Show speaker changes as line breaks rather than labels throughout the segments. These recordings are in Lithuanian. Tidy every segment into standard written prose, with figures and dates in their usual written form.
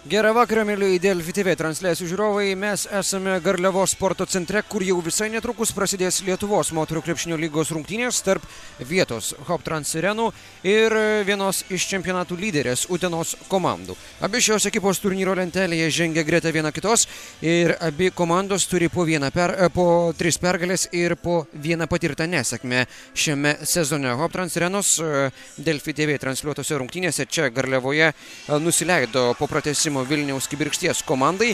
Gerą vakarą, mėly Delfi TV transliacijų žiūrovai. Mes esame Garliavos sporto centre, kur jau visai netrukus prasidės Lietuvos moterų krepšinio lygos rungtynės tarp vietos Hoptrans Sirenų ir vienos iš čempionatų lyderės Utenos komandų. Abi šios ekipos turnyro lentelėje žengia greta viena kitos ir abi komandos turi po 3 pergalės ir po 1 patirtą nesėkmę šiame sezone. Hoptrans Sirenos Delfi TV transliuotose rungtynėse čia Garliavoje nusileido po pratęsimo Vilniaus Kibirkšties komandai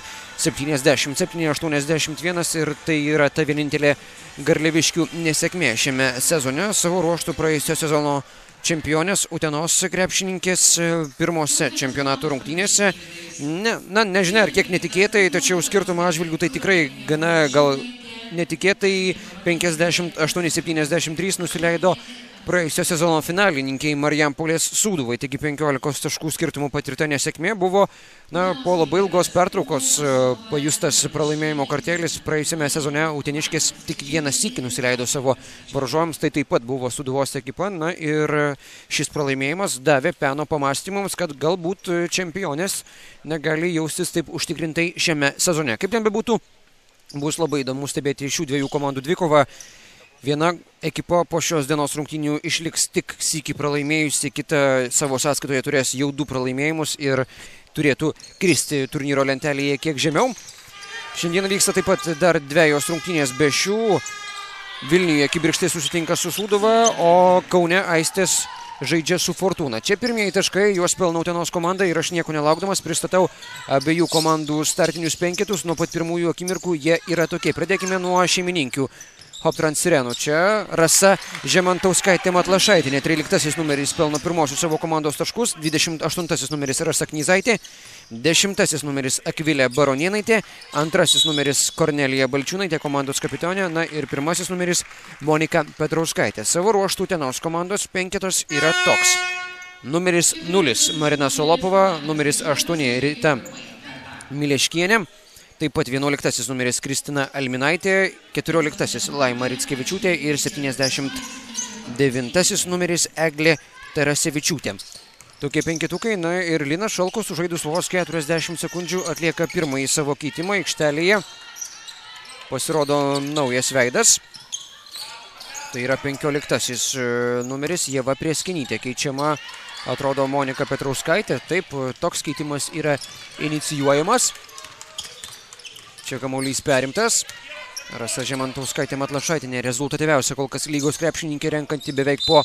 77-81 ir tai yra ta vienintelė garliaviškių nesėkmė šiame sezone. Savo ruoštų praėjusio sezono čempionės Utenos krepšininkės pirmose čempionato rungtynėse. Nežinia ar kiek netikėtai, tačiau skirtumo atžvilgių tai tikrai gana gal netikėtai 58-73 nusileido praėjusio sezono finalininkiai Marijampolės Sūduvai. Taigi 15 taškų skirtumų patirta nesėkmė buvo po labai ilgos pertraukos pajustas pralaimėjimo kartelis. Praėjusiame sezone uteniškės tik vieną sykį nusileido savo varžovams, tai taip pat buvo Sūduvos ekipa. Ir šis pralaimėjimas davė peno pamąstymams, kad galbūt čempionės negali jaustis taip užtikrintai šiame sezone. Kaip ten bebūtų, bus labai įdomu stebėti šių dviejų komandų dvikovą. Viena ekipa po šios dienos rungtynių išliks tik sykį pralaimėjusi, kita savo sąskaitoje turės jau 2 pralaimėjimus ir turėtų kristi turnyro lentelėje kiek žemiau. Šiandien vyksta taip pat dar 2 rungtynės be šių. Vilniuje Kibirkštis susitinka su Sūduva, o Kaune Aistės žaidžia su Fortūna. Čia pirmieji taškai, juos pelno Utenos komanda ir aš nieko nelaukdamas pristatau abiejų komandų startinius penketus. Nuo pat pirmųjų akimirkų jie yra tokie. Pradėkime nuo šeimininkių Hoptrans Sirenų. Čia Rasa Žemantauskaitė Matlašaitinė, 13 numeris pelno pirmosius savo komandos taškus, 28 numeris Rasa Knyzaitė, 10 numeris Akvilė Baronėnaitė, 2 numeris Kornelija Balčiūnaitė, komandos kapionė, ir 1 numeris Monika Petrauskaitė. Savo ruoštų Utenos komandos penketas yra toks. Numeris 0 Marina Solopova, numeris 8 Rita Mileškienė, taip pat 11 numeris Kristina Alminaitė, 14 Laima Rickevičiūtė ir 79 numeris Eglė Tarasevičiūtė. Tokie penketukai, ir Linas Šalkus sužaidus vos 40 sekundžių atlieka pirmąjį savo keitimą aikštelėje. Pasirodo naujas veidas. Tai yra 15 numeris Ieva Prieskinytė. Keičiama atrodo Monika Petrauskaitė. Taip, toks keitimas yra inicijuojamas. Čia kamuolys perimtas. Rasa Žemantauskaitė Matlašaitinė rezultatyviausia kol kas lygos krepšininkė, renkanti beveik po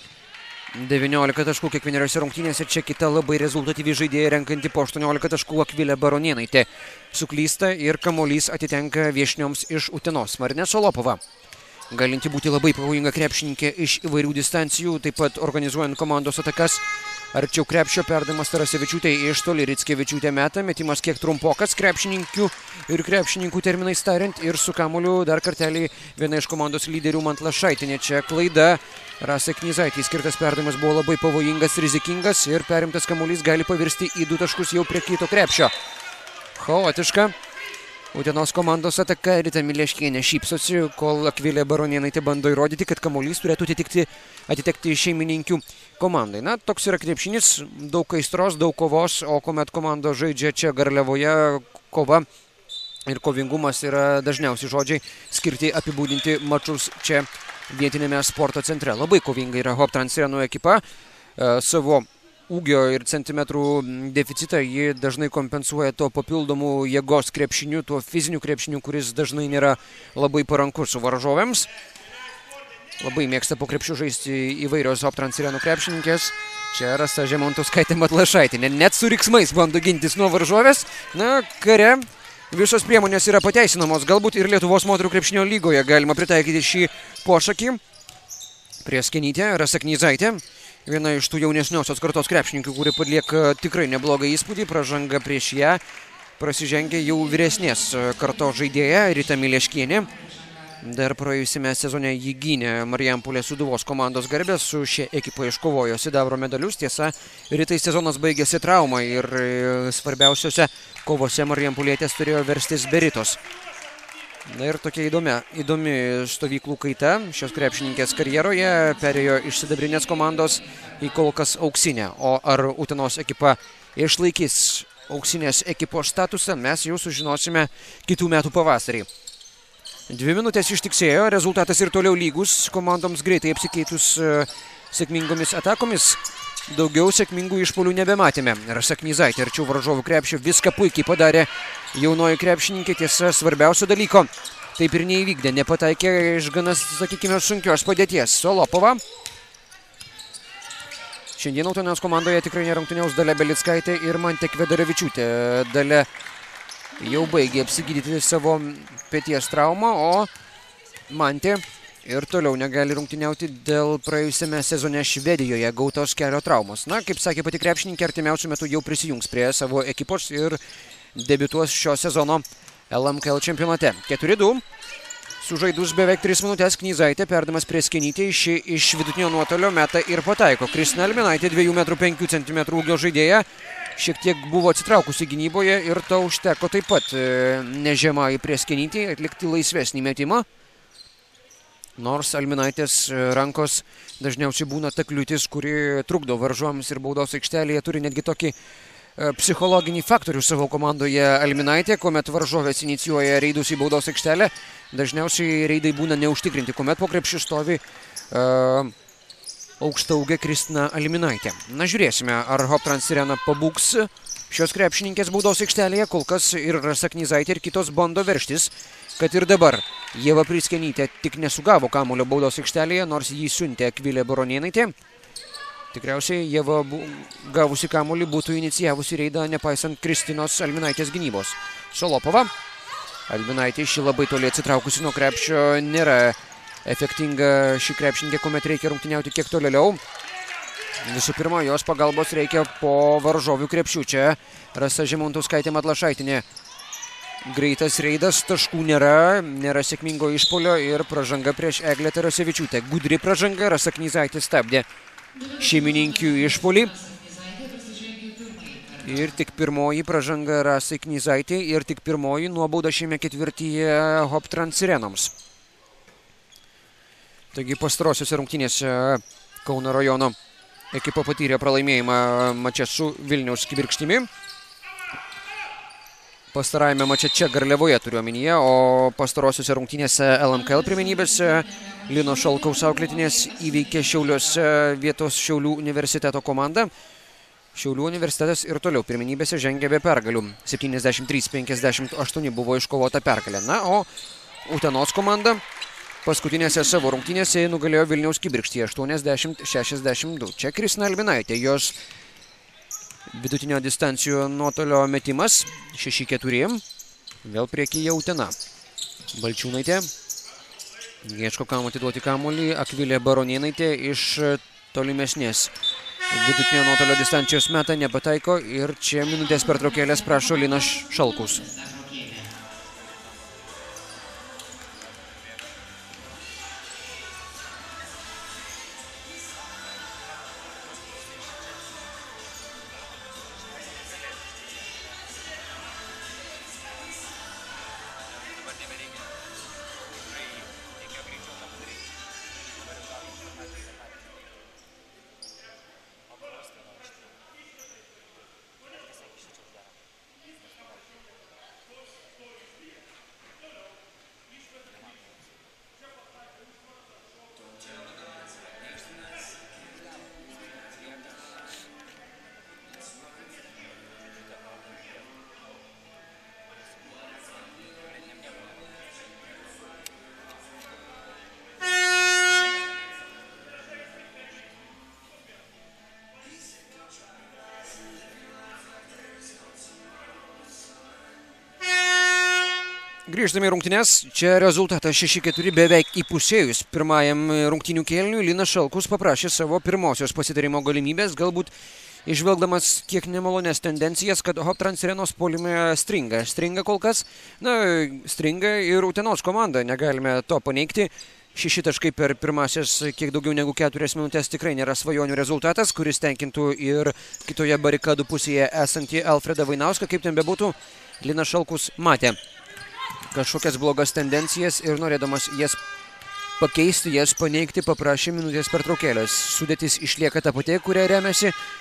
19 taškų kiekvienose rungtynėse. Čia kita labai rezultatyvi žaidėja, renkanti po 18 taškų Akvilė Baronėnaitė. Suklysta ir kamuolys atitenka viešnioms iš Utenos. Marina Solopova, galinti būti labai pavojinga krepšininkė iš įvairių distancijų, taip pat organizuojant komandos atakas. Arčiau krepšio perdamas Tarasevičiūtė, iš toli Rickevičiūtė meta, metimas kiek trumpokas krepšininkių ir krepšininkų terminais tariant, ir su kamuoliu dar kartelį viena iš komandos lyderių Matlašaitinė. Čia klaida. Rasai Knyzaitei skirtas perdavimas buvo labai pavojingas, rizikingas ir perimtas kamuolys gali pavirsti į 2 taškus jau prie kito krepšio. Chaotiška Utenos komandos ataka. Rita Mileškienė šypsosi, kol Akvilė Baronėnaitė bando įrodyti, kad kamuolys turėtų atitekti šeimininkių komandai. Toks yra krepšinis, daug aistros, daug kovos, o kuomet komanda žaidžia čia Garliavoje, kova ir kovingumas yra dažniausi žodžiai skirti apibūdinti mačus čia vietinėme sporto centre. Labai kovinga yra Hoptrans Sirenų ekipa. Savo ūgio ir centimetrų deficitą ji dažnai kompensuoja tuo papildomų jėgos krepšiniu, tuo fiziniu krepšiniu, kuris dažnai nėra labai parankus su varžovėms. Labai mėgsta po krepšių žaisti įvairios Hoptrans Sirenų krepšininkės. Čia Rasa Žemantauskaitė Matlašaitinė net su riksmais bando gintis nuo varžovės. Kare visos priemonės yra pateisinamos. Galbūt ir Lietuvos moterų krepšinio lygoje galima pritaikyti šį pošakį. Prieskinytė, Rasa Knyzaitė, viena iš tų jaunesniosios kartos krepšininkų, kuri palieka tikrai neblogą įspūdį. Pražanga prieš ją prasižengia jau vyresnės kartos žaidėja Rita Mileškienė. Dar praėjusiame sezone jį gynė Marijampolės Sūduvos komandos garbę, su šia ekipa iškovojo sidabro medalius. Tiesa, Ritai sezonas baigėsi traumą ir svarbiausiose kovose Marijampolietės turėjo verstis be Ritos. Ir tokia įdomi stovyklų kaita šios krepšininkės karjeroje. Perėjo iš sidabrinės komandos į kol kas auksinę. O ar Utenos ekipa išlaikys auksinės ekipos statusą mes jau sužinosime kitų metų pavasarį. 2 minutės ištiksėjo, rezultatas ir toliau lygus, komandoms greitai apsikeitus sėkmingomis atakomis. Daugiau sėkmingų išpuolių nebematėme. Rasa Knyzaitė arčiau varžovų krepšio viską puikiai padarė jaunoji krepšininkė, tiesa svarbiausio dalyko taip ir neįvykdė, nepataikė iš gana, sakykime, sunkios padėties. Solopova. Šiandien Utenos komandoje tikrai nerungtyniaus Dalia Belickaitė ir Mantė Kvedaravičiūtė. Dalia jau baigė apsigydyti savo peties traumą, o Mantė ir toliau negali rungtyniauti dėl praėjusiame sezone Švedijoje gautos kelio traumos. Na, kaip sakė pati krepšininkė, artimiausiu metu jau prisijungs prie savo ekipos ir debiutuos šio sezono LMKL čempionate. 4-2. Sužaidus beveik 3 minutės, Knyzaitė perdamas prie Skenytė, iš vidutinio nuotolio meta ir pataiko. Kristina Alminaitė, 2,5 cm ūgio žaidėja, šiek tiek buvo atsitraukusi gynyboje ir to užteko taip pat nežemai prie Skenytė atlikti laisvesnį metimą. Nors Alminaitės rankos dažniausiai būna ta kliūtis, kuri trukdo varžovams ir baudos aikštelėje, turi netgi tokį psichologinį faktorių savo komandoje Alminaitė, kuomet varžovės inicijuoja reidus į baudos aikštelę. Dažniausiai reidai būna neužtikrinti, kuomet po krepšiu stovi aukštaūgė Kristina Alminaitė. Na, žiūrėsime, ar Hoptrans Sirena pabūgs šios krepšininkės baudos aikštelėje. Kol kas ir Rasa Knyzaitė ir kitos bando veržtis, kad ir dabar Ieva Prickenytė tik nesugavo kamuolio baudos aikštelėje, nors jį siuntė Akvilė Baronėnaitė. Tikriausiai Ieva gavusi kamuolį būtų inicijavusi reidą, nepaisant Kristinos Alminaitės gynybos. Solopova. Alminaitė ši labai toli atsitraukusi nuo krepšio, nėra efektinga ši krepšininkė, kuomet reikia rungtyniauti kiek tolėliau. Visų pirma, jos pagalbos reikia po varžovių krepšių. Čia Rasa Žemauntauskaitė Matlašaitinė. Greitas reidas, taškų nėra sėkmingo išpolio ir pražanga prieš Eglę Tarasevičiūtę. Gudri pražanga, Rasa Knyzaitė stabdė šeimininkių išpolį. Ir tik pirmoji pražanga Rasai Knyzaitė ir tik pirmoji nuobauda šiame ketvirtyje Hoptrans Sirenoms. Taigi pastarosiuose rungtynėse Kauno rajono ekipa patyrė pralaimėjimą mače su Vilniaus Kibirkštimi. Pastarajame mače čia Garliavoje turiu omenyje, o pastarosiuose rungtynėse LMKL pirmenybėse Lino Šalkaus auklėtinės įveikė Šiauliuose vietos Šiaulių universiteto komandą. Šiaulių universitetas ir toliau pirmenybėse žengia be pergalių. 73-58 buvo iškovota pergalė. Na, o Utenos komanda paskutinėse savo rungtynėse nugalėjo Vilniaus Kibirkštyje 80-62. Čia Kristina Alminaitė, jos vidutinio distancijų nuotolio metimas 6-4. Vėl priekyje Utena. Balčiūnaitė. Ieško kam atiduoti kamuolį. Akvilė Baronėnaitė iš tolimesnės vidutinio nuotolio distancijos meta nepataiko. Ir čia minutės pertraukėlės prašo Linas Šalkus. Grįžtame į rungtynes. Čia rezultatas 6-4 beveik įpusėjus pirmajam rungtynių kėliniui. Linas Šalkus paprašė savo pirmosios pasitarimo galimybės, galbūt išvelgdamas kiek nemalonės tendencijas, kad Hoptrans Sirenos puolime stringa. Stringa kol kas, stringa ir Utenos komanda, negalime to paneigti. 6 taškai per pirmasias kiek daugiau negu 4 minutės tikrai nėra svajonių rezultatas, kuris tenkintų ir kitoje barikadų pusėje esantį Alfredą Vainauską. Kaip ten bebūtų, Linas Šalkus matė kažkokias blogas tendencijas ir norėdamas jas pakeisti, jas paneigti, paprašė minutės pertraukėlės. Sudėtis išlieka ta pati, kuria remiasi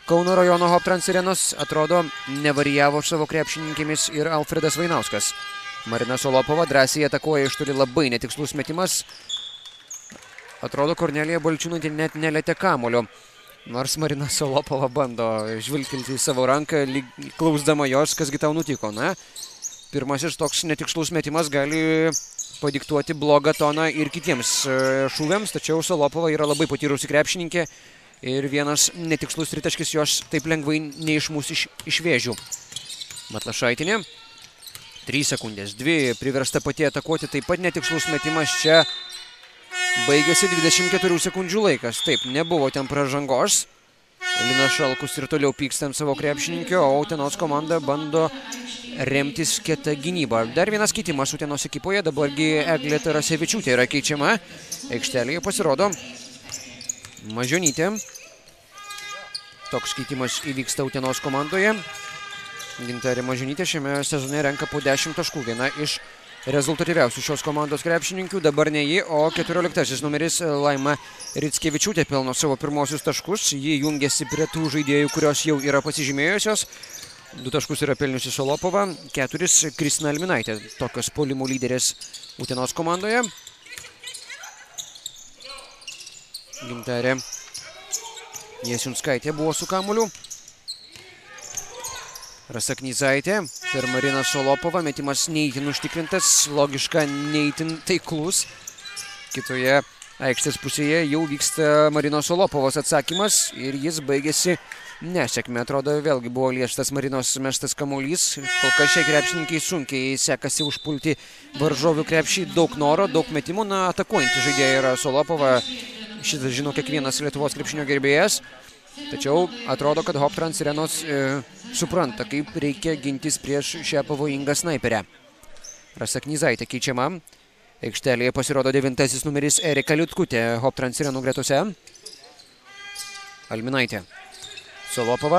Kauno rajono Hoptrans Arenos, atrodo, nevarijavo savo krepšininkėmis ir Alfredas Vainauskas. Marina Solopova drąsiai atakuoja iš toli, labai netikslus metimas. Atrodo, Kornelija Balčiūnaitė net nelietė kamuolio. Nors Marina Solopova bando žvilgtelti į savo ranką, klausdama jos, kasgi tau nutiko. Na, pirmasis toks netikslus metimas gali padiktuoti blogą toną ir kitiems šūviams, tačiau Solopova yra labai patyrusi krepšininkė ir vienas netikslus tritaškis jos taip lengvai neišmuš iš vėžių. Matlašaitinė. 3 sekundės. 2 priversta pati atakuoti, taip pat netikslus metimas čia. Baigėsi 24 sekundžių laikas. Taip, nebuvo ten pražangos. Linas Šalkus ir toliau pyksta ant savo krepšininkio, o Utenos komanda bando remtis kietą gynybą. Dar vienas keitimas Utenos ekipoje, dabargi Eglė Tarasevičiūtė yra keičiama. Aikštelėje pasirodo Mažionytė. Toks keitimas įvyksta Utenos komandoje. Gintarė Mažionytė šiame sezone renka po 10 taškų. Viena iš rezultatyviausių šios komandos krepšininkių. Dabar ne ji, o 14 numeris Laima Rickevičiūtė pelno savo pirmosius taškus. Ji jungiasi prie tų žaidėjų, kurios jau yra pasižymėjusios. 2 taškus yra pelniusi Solopova, 4 Kristina Alminaitė. Tokios puolimų lyderės Utenos komandoje. Gintarė Jasiunskaitė buvo su kamuoliu. Rasa Knyzaitė per Mariną Solopovą. Metimas neįtin užtikrintas, logiška neįtin taiklus. Kitoje aikštės pusėje jau vyksta Marinos Solopovos atsakymas ir jis baigėsi nesėkme. Atrodo, vėlgi buvo lieštas Marinos mestas kamuolys. Kol kas šiai krepšininkai sunkiai sekasi užpulti varžovių krepšį. Daug noro, daug metimų. Na, atakuojantį žaidėją yra Solopova. Šitą žino kiekvienas Lietuvos krepšinio gerbėjas. Tačiau atrodo, kad Hoptrans Arenos supranta, kaip reikia gintis prieš šią pavojingą snaiperę. Rasa Knyzaitė keičiama. Aikštelėje pasirodo 9 numeris Erika Liutkutė Hoptrans Arenų gretose. Alminaitė. Solopova.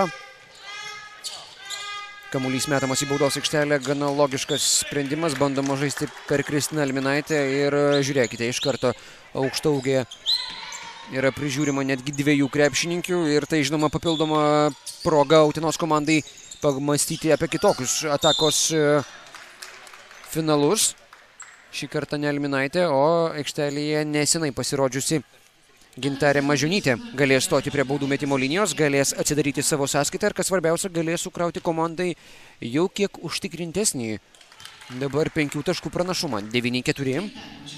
Kamuolys metamas į baudos aikštelę. Gana logiškas sprendimas. Bandoma žaisti per Kristiną Alminaitę ir žiūrėkite, iš karto aukštaūgė yra prižiūrima netgi 2 krepšininkių ir tai, žinoma, papildoma proga Utenos komandai pamastyti apie kitokius atakos finalus. Šį kartą ne Alminaitė, o aikštelėje nesenai pasirodžiusi Gintarė Mažionytė galės stoti prie baudų metimo linijos, galės atsidaryti savo sąskaitą ir, kas svarbiausia, galės sukrauti komandai jau kiek užtikrintesnį dabar 5 taškų pranašumą. 9-4.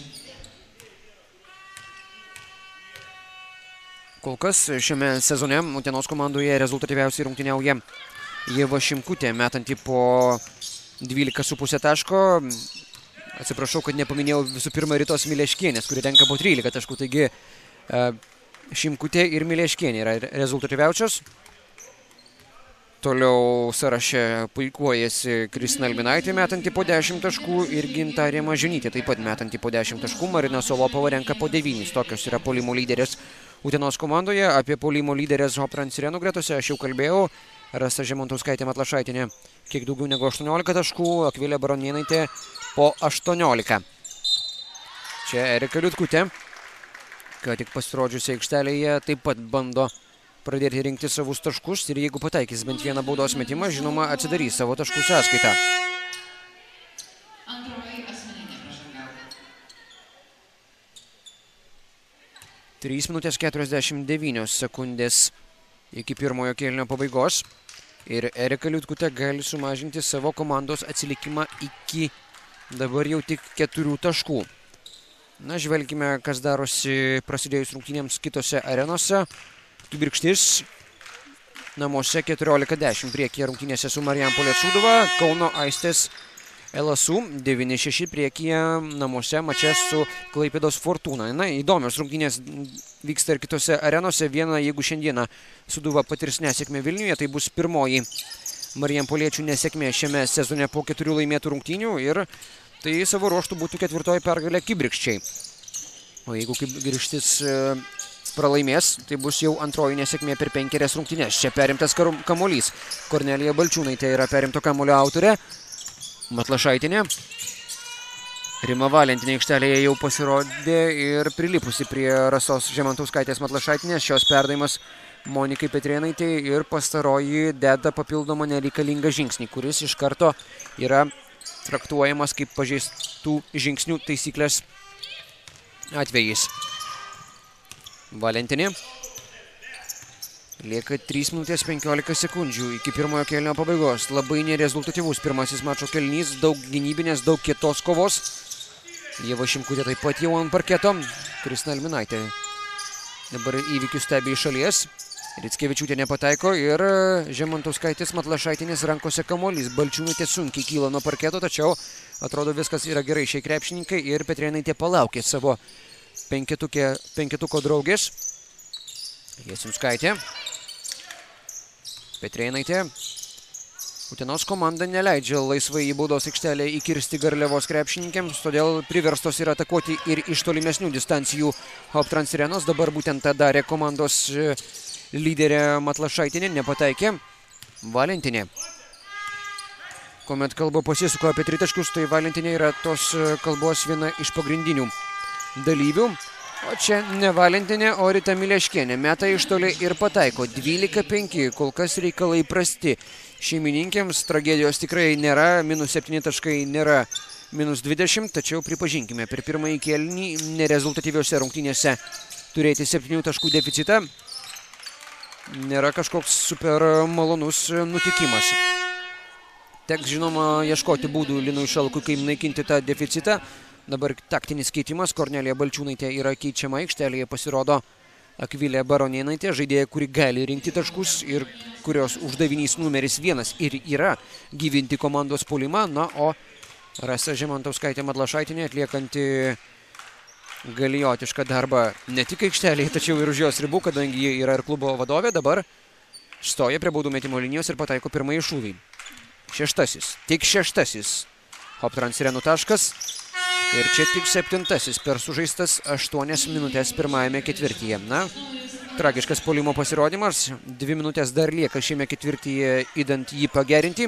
Kol kas šiame sezone Utenos komandoje rezultatyviausiai rungtyniauja Ieva Šimkutė, metanti po 12,5 taško. Atsiprašau, kad nepaminėjau visų pirma Ritos Mileškienės, kuri renka po 13 taškų. Taigi Šimkutė ir Mileškienė yra rezultatyviausios. Toliau sąraše puikuojasi Kristina Alminaitė, metanti po 10 taškų, ir Gintarė Mažionytė taip pat metanti po 10 taškų. Marina Solopova renka po 9. Tokios yra puolimo lyderės Utenos komandoje. Apie puolimo lyderės Hoptrans Arenų gretose aš jau kalbėjau. Rasa Žemantauskaitė Matlašaitinė kiek daugiau negu 18 taškų, Akvilė Baronėnaitė po 18. Čia Erika Liutkutė, ką tik pasirodžiusi aikštelėje, taip pat bando pradėti rinkti savus taškus ir jeigu pataikys bent vieną baudos metimą, žinoma, atsidarys savo taškų sąskaitą. Trys minutės 49 sekundės iki pirmojo kėlinio pabaigos ir Erika Liutkutė gali sumažinti savo komandos atsilikimą iki dabar jau tik 4 taškų. Na, žvelgime, kas darosi prasidėjus rungtynėms kitose arenose. Kibirkštis namuose 14-10 priekyje rungtynėse su Marijampolės Sūduva. Kauno Aistės LSU 9-6 priekyje namuose mače su Klaipėdos Fortūna. Na, įdomios rungtynės vyksta ir kitose arenose. Viena, jeigu šiandieną Sūduva patirs nesėkmę Vilniuje, tai bus pirmoji Marijampoliečių nesėkmė šiame sezone po 4 laimėtų rungtynių ir tai savo ruoštų būtų 4. pergalė Kibirkščiai. O jeigu Kibirkštis pralaimės, tai bus jau 2. nesėkmė per 5 rungtynės. Čia perimtas kamuolys. Kornelija Balčiūnaitė yra perimto kamuolio autorė. Matlašaitinė. Rima Valentinė aikštelėje jau pasirodė ir prilipusi prie Rasos Žemantauskaitės Matlašaitinės. Šios perdavimas Monikai Petrėnaitei ir pastaroji deda papildomą nereikalingą žingsnį, kuris iš karto yra traktuojamas kaip pažeistų žingsnių taisyklės atvejais. Valentinė. Lieka 3 minutės 15 sekundžių iki pirmojo kėlinio pabaigos. Labai nerezultatyvus pirmasis mačo kėlinys, daug gynybinės, daug kietos kovos. Ieva Šimkutė taip pat jau ant parketo. Kristina Alminaitė dabar įvykius stebi iš šalies. Rickevičiūtė nepataiko ir Žemantauskaitės Matlašaitinės rankose kamuolys. Balčiūnaitė sunkiai kyla nuo parketo, tačiau atrodo viskas yra gerai šiai krepšininkai ir Petrėnaitė palaukė savo penketuko draugės. Jasinskaitė. Petrėnaitė. Utenos komanda neleidžia laisvai į baudos aikštelę įkirsti Garliavos krepšininkėms, todėl priverstos yra atakuoti ir iš tolimesnių distancijų Hoptrans Sirenos. Dabar būtent tą darė komandos lyderė Matlašaitinė, nepataikė. Valentinė. Kuomet kalba pasisuko apie tritaškius, tai Valentinė yra tos kalbos viena iš pagrindinių dalyvių. O čia ne Valentinė, o Rita Mileškienė. Meta iš toli ir pataiko. 12-5, kol kas reikalai prasti. Šeimininkėms tragedijos tikrai nėra, -7 taškai nėra -20, tačiau pripažinkime, per pirmąjį kėlinį nerezultatyviose rungtynėse turėti 7 taškų deficitą nėra kažkoks super malonus nutikimas. Teks, žinoma, ieškoti būdų Linui Šalkui, kaip naikinti tą deficitą. Dabar taktinis keitimas, Kornelija Balčiūnaitė yra keičiama, aikštelėje pasirodo Akvilė Baronėnaitė, žaidėja, kuri gali rinkti taškus ir kurios uždavinys numeris 1 ir yra gyvinti komandos puolimą. Na, o Rasa Žemantauskaitė Matlašaitinė atliekanti galijotišką darbą ne tik aikštelėje, tačiau ir už jos ribų, kadangi ji yra ir klubo vadovė, dabar stoja prie baudų metimo linijos ir pataiko pirmąjį šūvį. Tik šeštasis Hoptrans Sirenų taškas. Ir čia tik 7 per sužaistas 8 minutės pirmajame ketvirtyje. Na, tragiškas puolimo pasirodymas. 2 minutės dar lieka šiame ketvirtyje, idant jį pagerinti.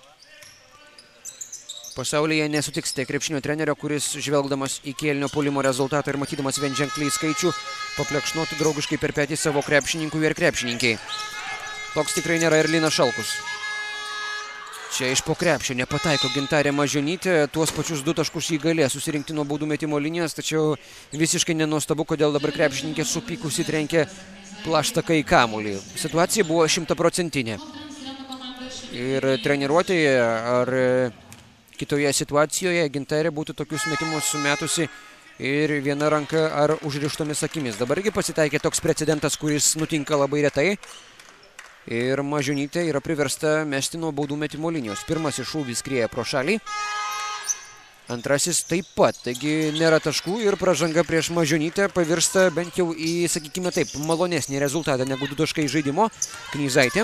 Pasaulyje nesutiksite krepšinio trenerio, kuris žvelgdamas į kėlinio puolimo rezultatą ir matydamas vien ženkliai skaičių, paplekšnotų draugiškai per petį savo krepšininkų ir krepšininkiai. Toks tikrai nėra ir Linas Šalkus. Čia iš po krepšio nepataiko Gintarė Mažionytė, tuos pačius 2 taškus jį galės susirinkti nuo baudų metimo linijos, tačiau visiškai nenuostabu, kodėl dabar krepšininkė supykusi trenkė plaštaką į kamuolį. Situacija buvo 100%. Ir treniruotėje ar kitoje situacijoje Gintarė būtų tokius metimus sumetusi ir viena ranka ar užrištomis akimis. Dabargi pasitaikė toks precedentas, kuris nutinka labai retai. Ir Mažionytė yra priversta mesti nuo baudų metimo linijos. Pirmasis šūvis skrieja pro šalį. Antrasis taip pat. Taigi nėra taškų ir pražanga prieš Mažionytę pavirsta bent jau į, sakykime taip, malonesnį rezultatą negu 2 taškai žaidimo. Knyzaitė.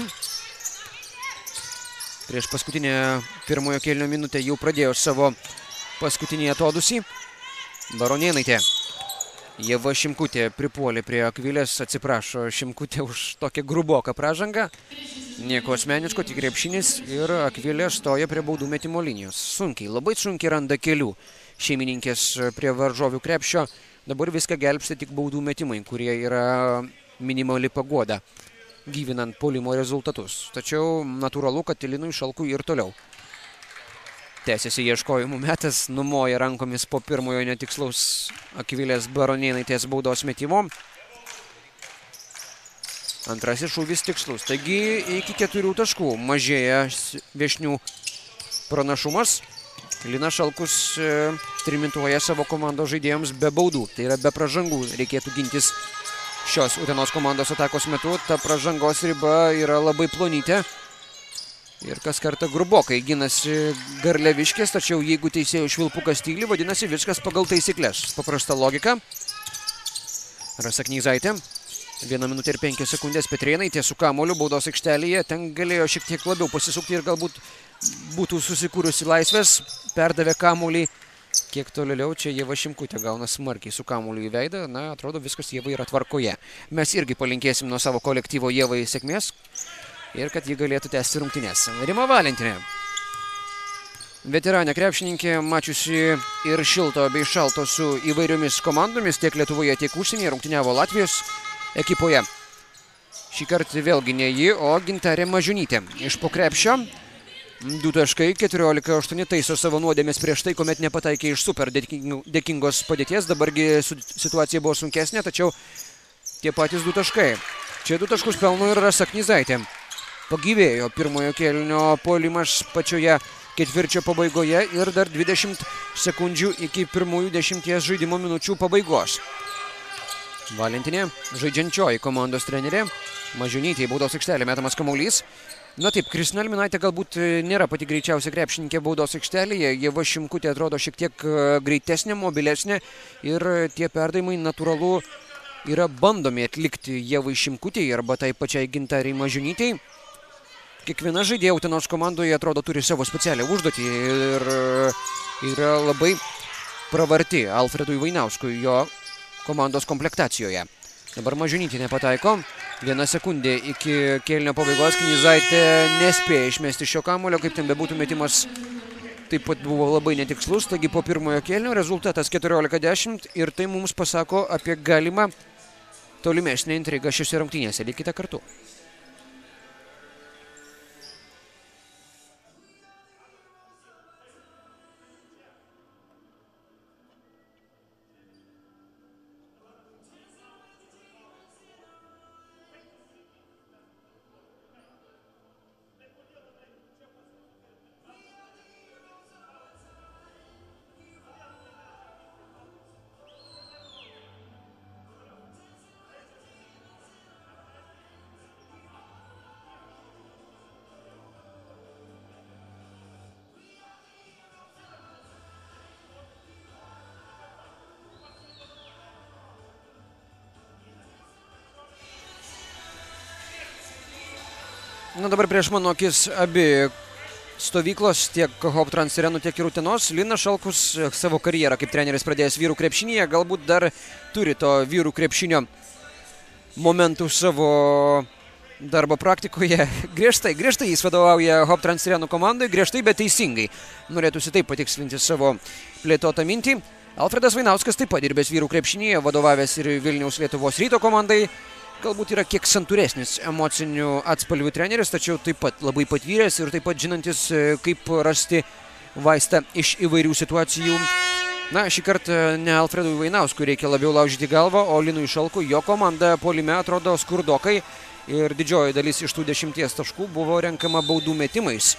Prieš paskutinę pirmojo kėlinio minutę jau pradėjo savo paskutinį atodusį. Baronėnaitė. Ieva Šimkutė pripuolė prie Akvilės, atsiprašo Šimkutė už tokią gruboką pražangą. Nieko asmeniško, tik krepšinis ir Akvilė stoja prie baudų metimo linijos. Sunkiai, labai sunkiai randa kelių šeimininkės prie varžovių krepšio. Dabar viską gelbsti tik baudų metimai, kurie yra minimali paguoda, gyvinant puolimo rezultatus. Tačiau natūralu, kad Linui Šalkui ir toliau tęsiasi ieškojimų metas, numoja rankomis po pirmojo netikslaus Akvilės Baronėnaitės baudos metimo. Antrasis šūvis tikslus. Taigi iki 4 taškų mažėja viešnių pranašumas. Linas Šalkus trimituoja savo komandos žaidėjams be baudų. Tai yra be pražangų. Reikėtų gintis šios Utenos komandos atakos metu. Ta pražangos riba yra labai plonytė. Ir kas kartą grubokai ginasi Garliaviškės, tačiau jeigu teisėjų švilpukas tyli, vadinasi viskas pagal taisyklės. Paprasta logika. Rasa Knyzaitė. 1 minutė ir 5 sekundės Petrėnaitė su kamuoliu baudos aikštelėje. Ten galėjo šiek tiek labiau pasisukti ir galbūt būtų susikūrusi laisvės. Perdavė kamuolį kiek toliau. Čia Ieva Šimkutė gauna smarkiai su kamuoliu į veidą. Na, atrodo viskas Ievai yra tvarkoje. Mes irgi palinkėsim nuo savo kolektyvo Ievai sėkmės. Ir kad ji galėtų tęsti rungtynes. Rima Valentinė. veteranė krepšininkė, mačiusi ir šilto bei šalto su įvairiomis komandomis, tiek Lietuvoje, tiek užsienyje, rungtyniavo Latvijos ekipoje. Šį kartą vėlgi ne ji, o Gintarė Mažionytė. Iš po krepšio 2 taškai, 14-8 taiso savo nuodėmės prieš tai, kuomet nepataikė iš super dėkingos padėties. Dabargi situacija buvo sunkesnė, tačiau tie patys 2 taškai. Čia 2 taškus pelno ir Rasa Knyzaitė. Pagyvėjo pirmojo kėlinio puolimas pačioje ketvirčio pabaigoje ir dar 20 sekundžių iki pirmųjų 10 žaidimo minučių pabaigos. Valentinė, žaidžiančioji komandos trenerė. Mažionytė į baudos aikštelę metamas kamuolys. Na taip, Kristina Alminaitė galbūt nėra pati greičiausia krepšininkė baudos aikštelėje. Ieva Šimkutė atrodo šiek tiek greitesnė, mobilesnė ir tie perdavimai natūralu yra bandomi atlikti Ievai Šimkutei arba tai pačiai Gintariai Mažionytei. Kiekviena žaidėja Utenos komandoje atrodo turi savo specialią užduotį ir yra labai pravarti Alfredui Vainauskui jo komandos komplektacijoje. Dabar Mažionytė nepataiko. 1 sekundė iki kėlinio pabaigos. Knyzaitė nespėja išmesti šio kamuolio, kaip ten bebūtų metimas taip pat buvo labai netikslus. Taigi po pirmojo kėlinio rezultatas 14-10 ir tai mums pasako apie galimą tolimesnę intrigą šiose rungtynėse. Likite kartu. Na dabar prieš mano akis abi stovyklos, tiek Hoptrans Sirenų, tiek ir Utenos. Linas Šalkus savo karjerą kaip treneris pradėjęs vyrų krepšinyje, galbūt dar turi to vyrų krepšinio momentų savo darbo praktikoje. Griežtai jis vadovauja Hoptrans Sirenų komandai, griežtai, bet teisingai. Norėtųsi taip patikslinti savo plėtotą mintį. Alfredas Vainauskas taip pat dirbęs vyrų krepšinyje, vadovavęs ir Vilniaus Lietuvos Ryto komandai. Galbūt yra kiek santūresnis emocinių atspalvių treneris, tačiau taip pat labai patyręs ir taip pat žinantis, kaip rasti vaistą iš įvairių situacijų. Na, šį kartą ne Alfredui Vainauskui reikia labiau laužyti galvą, o Linui Šalkui. Jo komanda puolime atrodo skurdokai ir didžioji dalis iš tų 10 taškų buvo renkama baudų metimais.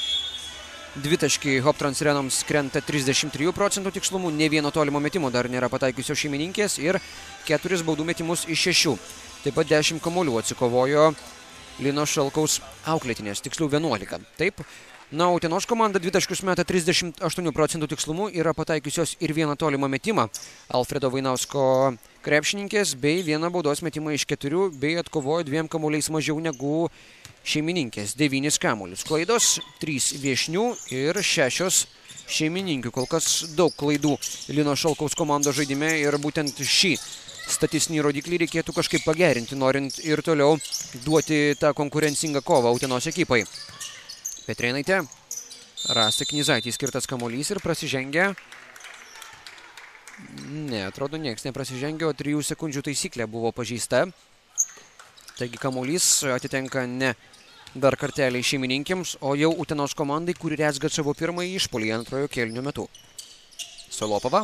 2 taškai Hoptrans Sirenoms krenta 33% tikslumu, ne vieno tolimo metimo dar nėra pataikiusios šeimininkės ir 4 baudų metimus iš 6. Taip pat 10 kamuolių atsikovojo Lino Šalkaus auklėtinės, tiksliau 11. Taip, na, Utenos komanda 2 taškus meta 38% tikslumu, yra pataikiusios ir 1 tolimą metimą Alfredo Vainausko krepšininkės, bei 1 baudos metimą iš 4, bei atkovojo 2 kamuoliais mažiau negu šeimininkės, 9 kamuolius. Klaidos 3 viešnių ir 6 šeimininkių. Kol kas daug klaidų Lino Šalkaus komandos žaidime ir būtent šį statistinį rodiklį reikėtų kažkaip pagerinti, norint ir toliau duoti tą konkurencingą kovą Utenos ekipai. Petrėnaitė, Rasa Knyzaitė skirtas kamuolys ir prasižengia. Ne, atrodo, nieks neprasižengia, o 3 sekundžių taisyklė buvo pažeista. Taigi kamuolys atitenka ne dar kartelį šeimininkėms, o jau Utenos komandai, kuri rezga savo pirmąjį išpuolį antrojo kėlinio metu. Solopova.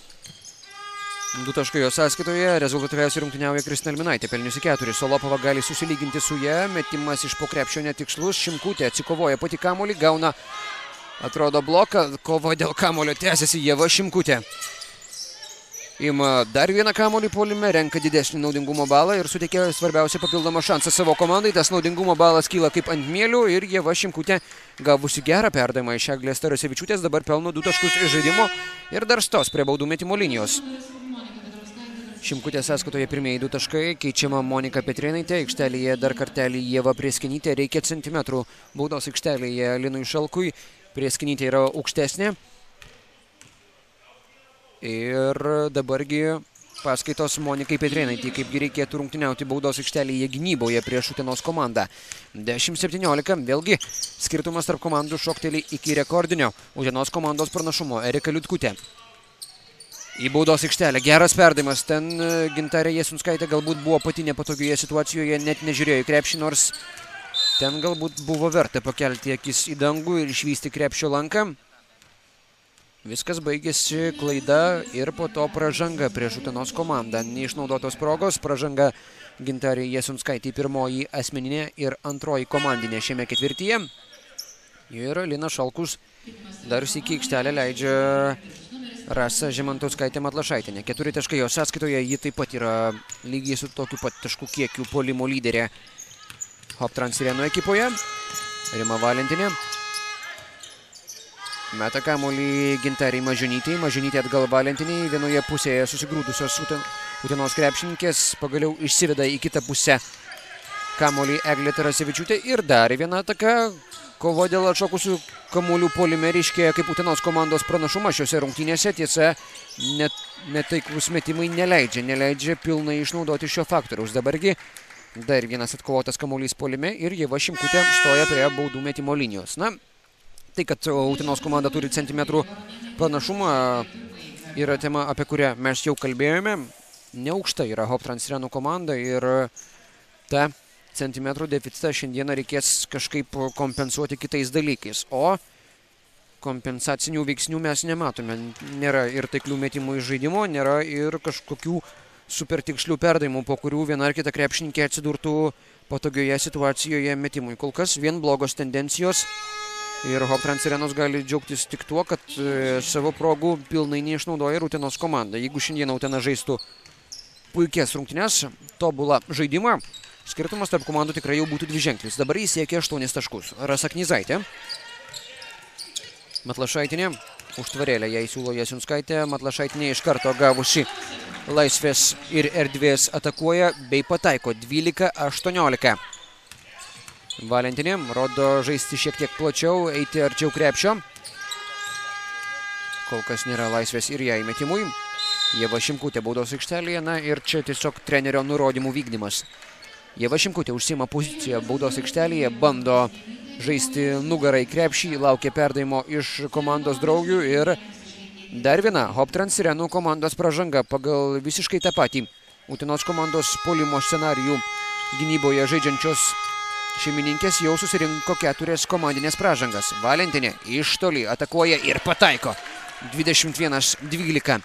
2 taškai jos sąskaitoje, rezultatyviausiai rungtyniauja Kristina Alminaitė, pelniusi 4. Solopova gali susilyginti su ja, metimas iš po krepšio netikslus, Šimkutė atsikovoja pati kamuolį, gauna, atrodo, bloką, kova dėl kamuolio tęsiasi, Ieva Šimkutė. Ima dar vieną kamuolį puolime, renka didesnį naudingumo balą ir suteikia svarbiausią papildomą šansą savo komandai. Tas naudingumo balas kyla kaip ant mėlių ir Ieva Šimkutė, gavusi gerą perdavimą iš Eglės Tarasevičiūtės, dabar pelno 2 taškus iš žaidimo ir dar stos prie baudų metimo linijos. Šimkutės sąskaitoje pirmieji 2 taškai, keičiama Monika Petrėnaitė, aikštelėje dar kartelį Ieva Prieskinytė, reikia centimetrų baudos aikštelėje Linui Šalkui, Prieskinytė yra aukštesnė. Ir dabargi paskaitos Monikai Petrėnaitei, kaipgi reikėtų rungtyniauti baudos aikštelėje gynyboje prieš Utenos komandą. 10-17, vėlgi skirtumas tarp komandų šokteli iki rekordinio Utenos komandos pranašumo. Erika Liutkutė į baudos aikštelę. Geras perdavimas. Ten Gintarė Jasunskaitė galbūt buvo pati nepatogioje situacijoje, net nežiūrėjo į krepšį, nors ten galbūt buvo verta pakelti akis į dangų ir išvysti krepšio lanką. Viskas baigėsi klaida ir po to pražanga prieš Utenos komandą. Neišnaudotos progos, pražanga Gintarė Jasunskaitė, pirmoji asmeninė ir antroji komandinė šiame ketvirtyje. Ir Lina Šalkus dar sykį aikštelę leidžia Rasa Žemantauskaitė Matlašaitienė. 4 taškai jos sąskaitoje, ji taip pat yra lygiai su tokiu pat taškų kiekiu puolimo lyderė Hoptrans Sireno ekipoje. Rima Valentinė meta kamuolį Gintarei Mažionytei. Mažionytė atgal Valentiniai. Vienoje pusėje susigrūdusios Utenos krepšininkės pagaliau išsiveda į kitą pusę kamuolį Eglė Tarasevičiūtė. Ir dar viena ataka. Kovo dėl atšokusių kamuolių puolime ryškėja kaip Utenos komandos pranašumą šiose rungtynėse. Tiesa, netaiklus metimai neleidžia pilnai išnaudoti šio faktoriaus. Dabargi dar vienas atkovotas kamuolys puolime ir Ieva Šimkutė stoja prie baudų metimo linijos. Na, tai, kad Utenos komanda turi centimetrų pranašumą, yra tema, apie kurią mes jau kalbėjome. Neaukšta yra Hoptrans Sireno komanda ir ta centimetrų deficitą šiandieną reikės kažkaip kompensuoti kitais dalykais. O kompensacinių veiksnių mes nematome. Nėra ir taiklių metimų iš žaidimo, nėra ir kažkokių super tikslių perdavimų, po kurių viena ar kita krepšininkė atsidurtų patogioje situacijoje metimui. Kol kas vien blogos tendencijos ir Hoptrans Sirenos gali džiaugtis tik tuo, kad savo progų pilnai neišnaudoja ir Utenos komanda. Jeigu šiandieną Utena žaistų puikias rungtynes, tobulą žaidimą, skirtumas tarp komandų tikrai jau būtų dviženklis. Dabar jis siekia 8 taškus. Rasa Knyzaitė. Matlašaitinė. Užtvarėlę jai siūlo Jasunskaitė. Matlašaitinė iš karto gavusi laisvės ir erdvės atakuoja bei pataiko 12-18. Valentinė rodo žaisti šiek tiek plačiau, eiti arčiau krepšio. Kol kas nėra laisvės ir jai metimui. Ieva Šimkutė baudos aikštelėje. Na ir čia tiesiog trenerio nurodymų vykdymas. Ieva Šimkutė užsima poziciją baudos aikštelėje, bando žaisti nugarą į krepšį, laukia perdavimo iš komandos draugių ir dar viena Hoptrans Sirenų komandos pražanga pagal visiškai tą patį Utenos komandos puolimo scenarijų gynyboje žaidžiančios šeimininkės jau susirinko 4 komandinės pražangas. Valentinė iš toli atakuoja ir pataiko 21-12.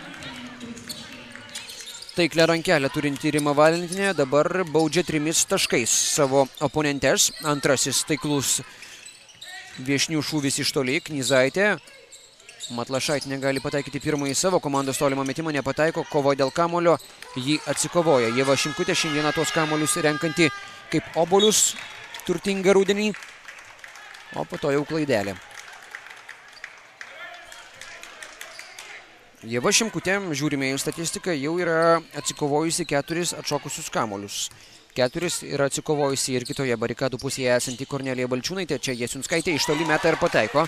Taiklę rankelę turinti Rima Valentinė dabar baudžia 3 taškais savo oponentes. Antrasis taiklus viešnių šūvis iš toli. Knyzaitė. Matlašaitinė gali pataikyti pirmąjį savo komandos tolimą metimą. Nepataiko. Kovo dėl kamulio. Jį atsikovoja. Ieva Šimkutė šiandieną tuos kamuolius renkanti kaip obuolius turtingą rudenį. O po to jau klaidelė. Ieva Šimkutė, žiūrime į statistiką, jau yra atsikovojusi 4 atšokusius kamuolius. 4 yra atsikovojusi ir kitoje barikadų pusėje esanti Kornelija Balčiūnaitė. Čia Jasunskaitė iš toli meta ir pataiko.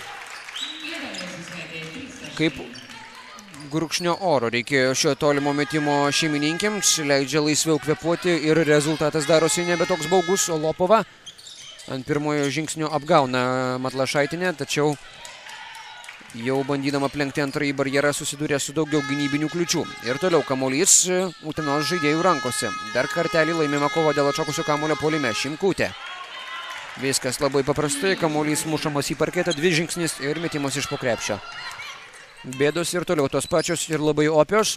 Kaip gurkšnio oro reikėjo šio tolimo metimo šeimininkėms. Leidžia laisviau kvėpuoti ir rezultatas darosi nebe toks baugus. Olopova ant pirmojo žingsnio apgauna Matlašaitinę, tačiau jau bandydama aplenkti antrąjį barjerą susidūrė su daugiau gynybinių kliučių. Ir toliau kamuolys Utenos žaidėjų rankose. Dar kartelį laimima kova dėl atšokusio kamuolio puolime. Šimkutė. Viskas labai paprastai. Kamuolys mušamas į parketą, 2 žingsnis ir metimas iš po krepšio. Bėdos ir toliau tos pačios ir labai opios.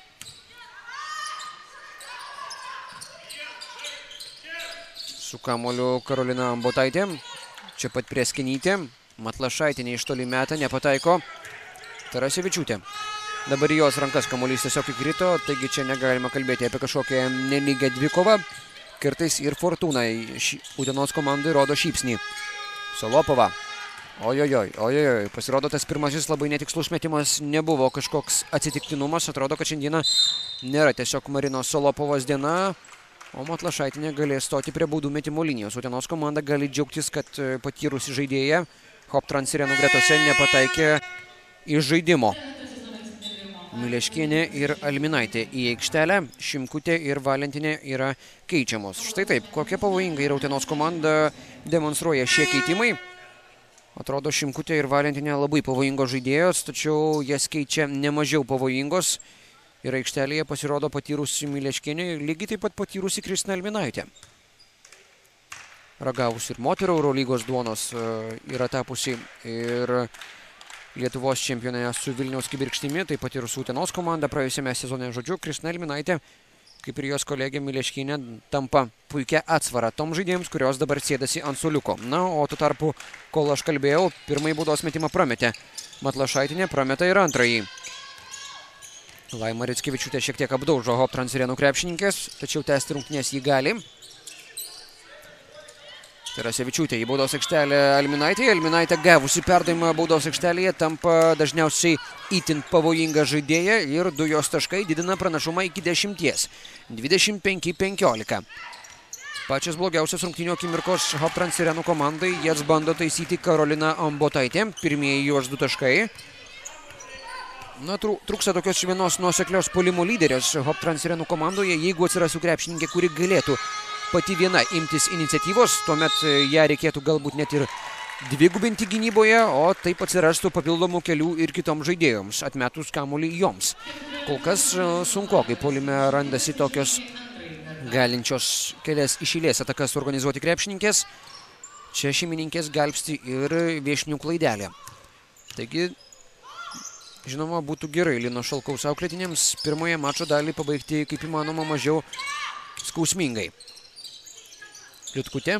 Su kamuoliu Karolina Ambotaitė. Čia pat prie Skenytė. Matlašaitinė iš toli meta, nepataiko. Tarasevičiūtė. Dabar į jos rankas kamuolys tiesiog įkrito, taigi čia negalima kalbėti apie kažkokią nelygę dvikovą. Kartais ir fortūna Utenos komandai rodo šypsnį. Solopova. Ojojoj. Pasirodo, tas pirmasis labai netikslus metimas nebuvo kažkoks atsitiktinumas. Atrodo, kad šiandieną nėra tiesiog Marinos Solopovos diena. O Matlašaitinė galės stoti prie baudų metimo linijos. Utenos komanda gali džiaugtis, kad patyrusi žaidėja Hoptrans Sirenų gretose nepataikė iš žaidimo. Mileškienė ir Alminaitė į aikštelę, Šimkutė ir Valentinė yra keičiamos. Štai taip, kokia pavojinga yra Utenos komanda demonstruoja šie keitimai. Atrodo, Šimkutė ir Valentinė labai pavojingos žaidėjos, tačiau jas keičia nemažiau pavojingos. Ir aikštelėje pasirodo patyrusi Mileškienė ir lygiai taip pat patyrusi Kristina Alminaitė. Ragavusi ir moterų Eurolygos duonos yra tapusi ir Lietuvos čempionė su Vilniaus Kibirkštimi, taip pat ir su Utenos komanda praėjusiame sezone. Žodžiu, Kristina Alminaitė, kaip ir jos kolegė Mileškienė, tampa puikia atsvara tom žaidėjams, kurios dabar sėdasi ant suoliuko. Na, o tuo tarpu, kol aš kalbėjau, pirmąjį baudos metimą prametė Matlašaitinė, prameta ir antrąjį. Laima Rickevičiūtė šiek tiek apdaužo Hop Transirėnų krepšininkės, tačiau tęsti rungtynės jį gali. Terasevičiūtė į baudos aikštelę Alminaitė. Alminaitė gavusi perdavimą baudos aikštelėje tampa dažniausiai itin pavojinga žaidėja ir 2 jos taškai didina pranašumą iki 10. 25-15. Pačios blogiausios rungtynių akimirkos Hop Transirėnų komandai. Jas bando taisyti Karolina Ambotaitė. Pirmieji jos 2 taškai. Na, trūksta tokios vienos nuoseklios puolimo lyderės Hop Transirėnų komandoje. Jeigu atsirastų krepšininkė, kuri galėtų pati viena imtis iniciatyvos, tuomet ją reikėtų galbūt net ir dvigubinti gynyboje, o taip atsirastų papildomų kelių ir kitoms žaidėjoms, atmetus kamuolį joms. Kol kas sunkokai puolime randasi tokios galinčios kelias iš eilės atakas organizuoti krepšininkės. Čia šeimininkės gelbsti ir viešinių klaidelė. Taigi, žinoma, būtų gerai Lino Šalkaus auklėtiniams pirmoje mačo dalį pabaigti kaip įmanoma mažiau skausmingai. Liutkutė.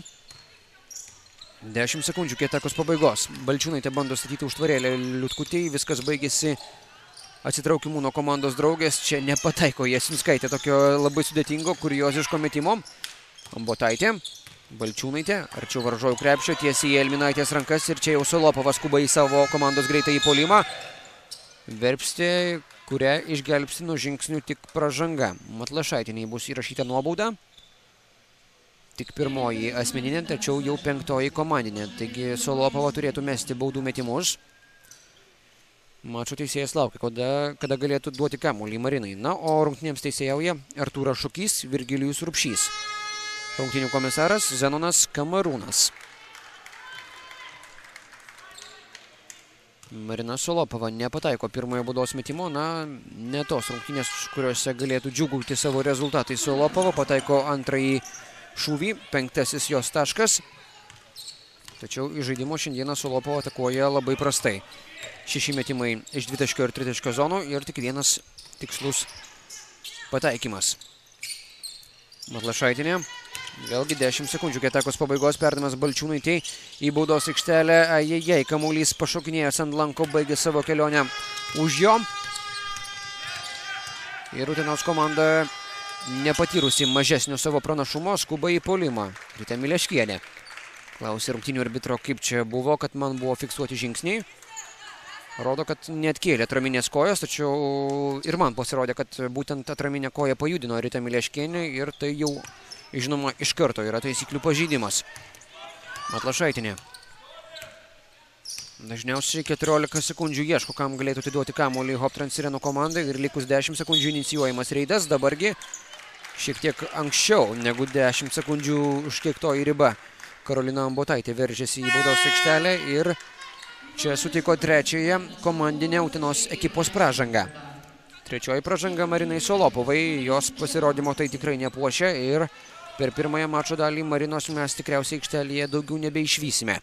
10 sekundžių iki atakos pabaigos. Balčiūnaitė bando statyti užtvarėlę Liutkutei. Viskas baigėsi atsitraukimu nuo komandos draugės. Čia nepataiko Jasinskaitė tokio labai sudėtingo, kurioziško metimo. Ambotaitė. Balčiūnaitė. Arčiau varžovų krepšio. Tiesiai į Alminaitės rankas. Ir čia jau Solopovas skuba į savo komandos greitą į puolimą. Verpstė, kurią išgelbsti nuo žingsnių tik pražanga. Matlašaitinei bus įrašyta nuobauda. Tik pirmoji asmeninė, tačiau jau 5. komandinė. Taigi Solopova turėtų mesti baudų metimus. Mačo teisėjas laukia, kada galėtų duoti kamuolį Marinai. Na, o rungtynėms teisėjauja Artūras Šukys, Virgilijus Rupšys. Rungtynių komisaras Zenonas Kamarūnas. Marina Solopova nepataiko pirmojo baudos metimo. Na, ne tos rungtynės, kuriuose galėtų džiugauti savo rezultatai. Solopova pataiko antrąjį šūvį, 5. jos taškas. Tačiau iš žaidimo šiandieną Solopova atakuoja labai prastai. 6 metimai iš 2 ir 3 zonų ir tik 1 tikslus pataikymas. Matlašaitinė. Vėlgi 10 sekundžių iki atakos pabaigos perdavimas Balčiūnaitei į baudos aikštelę. Ajajai, kamuolys pašokinėjęs ant lanko, baigė savo kelionę už jo. Ir Utenos komanda, nepatyrusi mažesnio savo pranašumo, skuba į puolimą. Rita Mileškienė. Klausė rungtynių arbitro, kaip čia buvo, kad man buvo fiksuoti žingsniai. Rodo, kad neatkėlė atraminės kojos, tačiau ir man pasirodė, kad būtent atraminę koją pajudino Rita Mileškienė ir tai jau, žinoma, iš karto yra taisyklių pažeidimas. Matlašaitinė. Dažniausiai 14 sekundžių ieško, kam galėtų atiduoti kamuolį Hop Transirėnų komandai ir likus 10 sekundžių inicijuojamas reidas. Dabargi šiek tiek anksčiau negu 10 sekundžių užkiektoji riba. Karolina Ambotaitė veržėsi į baudos aikštelę ir čia sutiko trečiąją komandinę Utenos ekipos pražangą. Trečioji pražanga Marinai Solopovai, jos pasirodymo tai tikrai nepuošia ir per pirmąją mačo dalį Marinos mes tikriausiai aikštelėje daugiau nebeišvysime.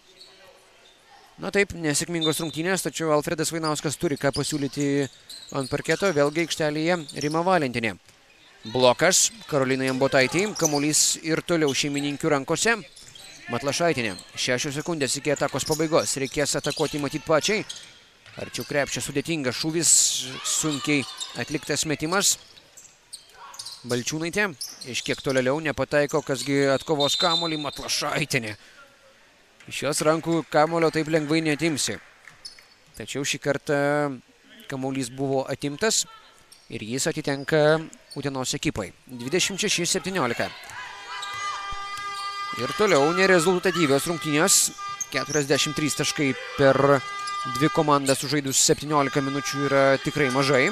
Na taip, nesėkmingos rungtynės, tačiau Alfredas Vainauskas turi ką pasiūlyti ant parketo, vėlgi aikštelėje Rima Valentinė. Blokas Karolinai Ambotaitei, kamuolys ir toliau šeimininkių rankose. Matlašaitinė, 6 sekundės iki atakos pabaigos, reikės atakuoti matyt pačiai. Arčiau krepšio sudėtingas šūvis, sunkiai atliktas metimas. Balčiūnaitė, iš kiek toliau nepataiko, kasgi atkovos kamuolį. Matlašaitinė. Iš jos rankų kamuolio taip lengvai neatimsi. Tačiau šį kartą kamuolys buvo atimtas ir jis atitenka Utenos ekipai. 26-17. Ir toliau nerezultatyvios rungtynės 43 taškai per dvi komandas sužaidus 17 minučių yra tikrai mažai.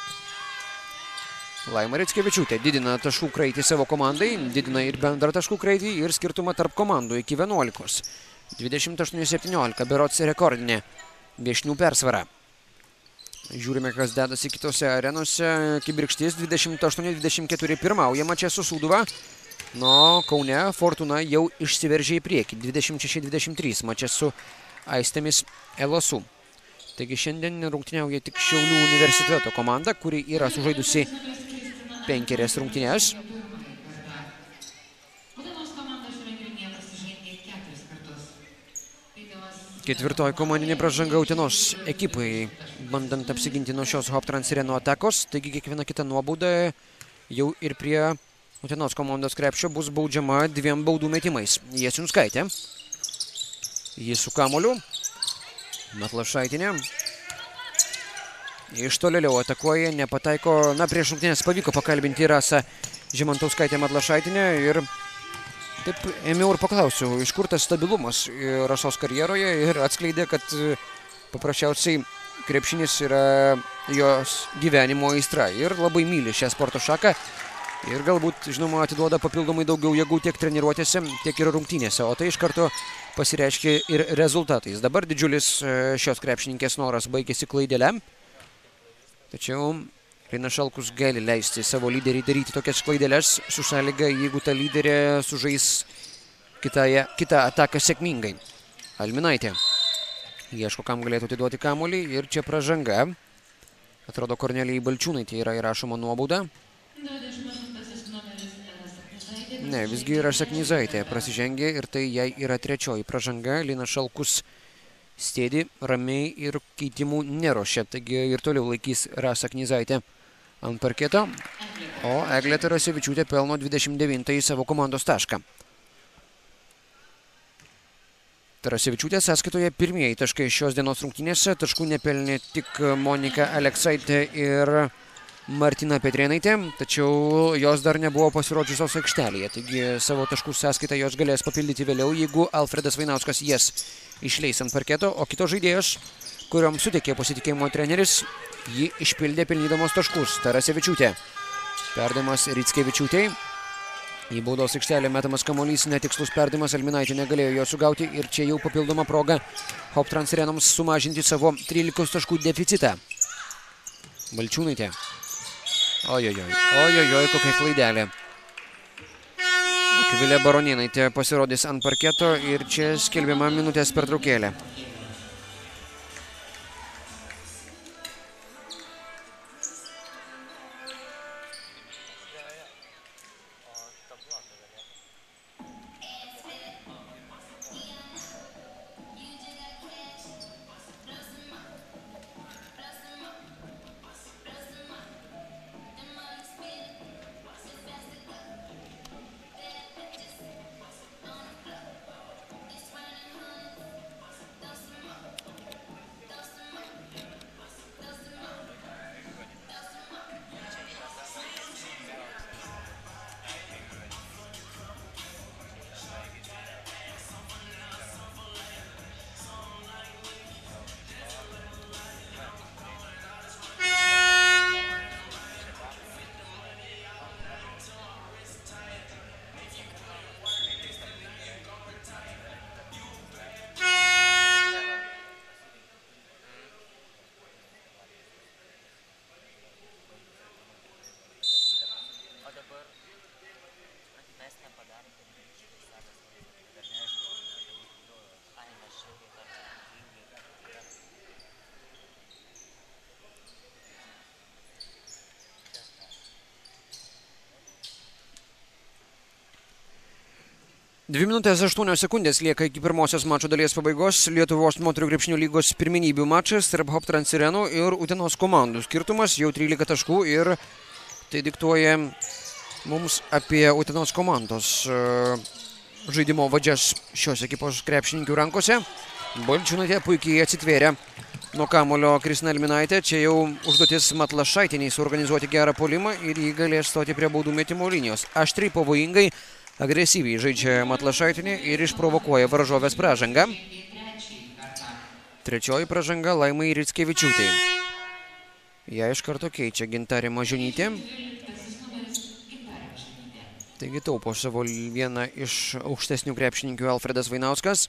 Laima Rickevičiūtė didina taškų kraitį savo komandai, didina ir bendrą taškų kraitį ir skirtumą tarp komandų iki 11. 28-17, berods rekordinė viešnių persvara. Žiūrime, kas dedasi kitose arenose. Kibirkštis 28-24 pirmauja mače su Sūduva. No, Kaune Fortuna jau išsiveržė į priekį. 26-23 mače su Aistėmis Elosu. Taigi šiandien rungtyniauja tik Šiaulių universiteto komanda, kuri yra sužaidusi 5 rungtynes. Ketvirtoji komandinė pražanga Utenos ekipai, bandant apsiginti nuo šios Hoptrans Arena atakos. Taigi kiekviena kita nuobauda jau ir prie Utenos komandos krepšio bus baudžiama 2 baudų metimais. Jasiunskaitė. Jis su kamuoliu. Matlašaitinė. Iš tolėliau atakuoja, nepataiko. Na, prieš rungtynes pavyko pakalbinti Rasą Žemantauskaitę Matlašaitinę ir taip ėmiau ir paklausiau, iš kur tas stabilumas Rasos karjeroje, ir atskleidė, kad paprasčiausiai krepšinis yra jos gyvenimo aistra ir labai myli šią sporto šaką ir galbūt, žinoma, atiduoda papildomai daugiau jėgų tiek treniruotėse, tiek ir rungtynėse, o tai iš karto pasireiškia ir rezultatais. Dabar didžiulis šios krepšininkės noras baigėsi klaidele, tačiau Lina Šalkus gali leisti savo lyderiai daryti tokias klaideles su sąlyga, jeigu ta lyderė sužais kitą ataką sėkmingai. Alminaitė ieško, kam galėtų atiduoti kamuolį, ir čia pražanga. Atrodo, Kornelijai Balčiūnaitė yra įrašoma nuobauda. Ne, visgi yra Saknizaitė prasižengė ir tai jai yra 3. pražanga. Lina Šalkus stėdi ramiai ir keitimų neruošia, taigi ir toliau laikys Rasą Knyzaitę ant parketo, o Eglė Tarasevičiūtė pelno 29 savo komandos tašką. Tarasevičiūtė sąskaitoje pirmieji taškai šios dienos rungtynėse. Taškų nepelnė tik Monika Aleksaitė ir Martina Petrėnaitė, tačiau jos dar nebuvo pasirodžiusios aikštelėje, taigi savo taškų sąskaitą jos galės papildyti vėliau, jeigu Alfredas Vainauskas jas išleis ant parketo, o kitos žaidėjos, kuriom suteikė pasitikėjimo treneris, ji išpildė pelnydamos taškus. Tarasevičiūtė. Perdavimas Rickevičiūtei. Į baudos aikštelę metamas kamuolys, netikslus perdavimas, Alminaitė negalėjo jo sugauti ir čia jau papildoma proga Hoptrans Arenoms sumažinti savo 13 taškų deficitą. Balčiūnaitė. Ojojoj, kokia klaidelė. Akvilė Baronėnaitė pasirodys ant parketo ir čia skelbiama minutės pertraukėlė. Dvi minutės 8 sekundės lieka iki pirmosios mačo dalies pabaigos. Lietuvos moterų krepšinio lygos pirmenybių mačas tarp Hoptrans Arenų ir Utenos komandų. Skirtumas jau 13 taškų ir tai diktuoja mums apie Utenos komandos žaidimo vadžias šios ekipos krepšininkų rankose. Balčiūnaitė puikiai atsitvėrė nuo kamulio Kristina Alminaitė. Čia jau užduotis Matlašaitiniai suorganizuoti gerą puolimą ir jį galės stoti prie baudų metimo linijos. Aštriai pavojingai agresyviai žaidžia Matlašaitinė ir išprovokuoja varžovės pražangą. Trečioji pražanga Laimai Rickevičiūtei. Ją iš karto keičia Gintarė Mažionytė. Taigi taupo savo vieną iš aukštesnių krepšininkių Alfredas Vainauskas.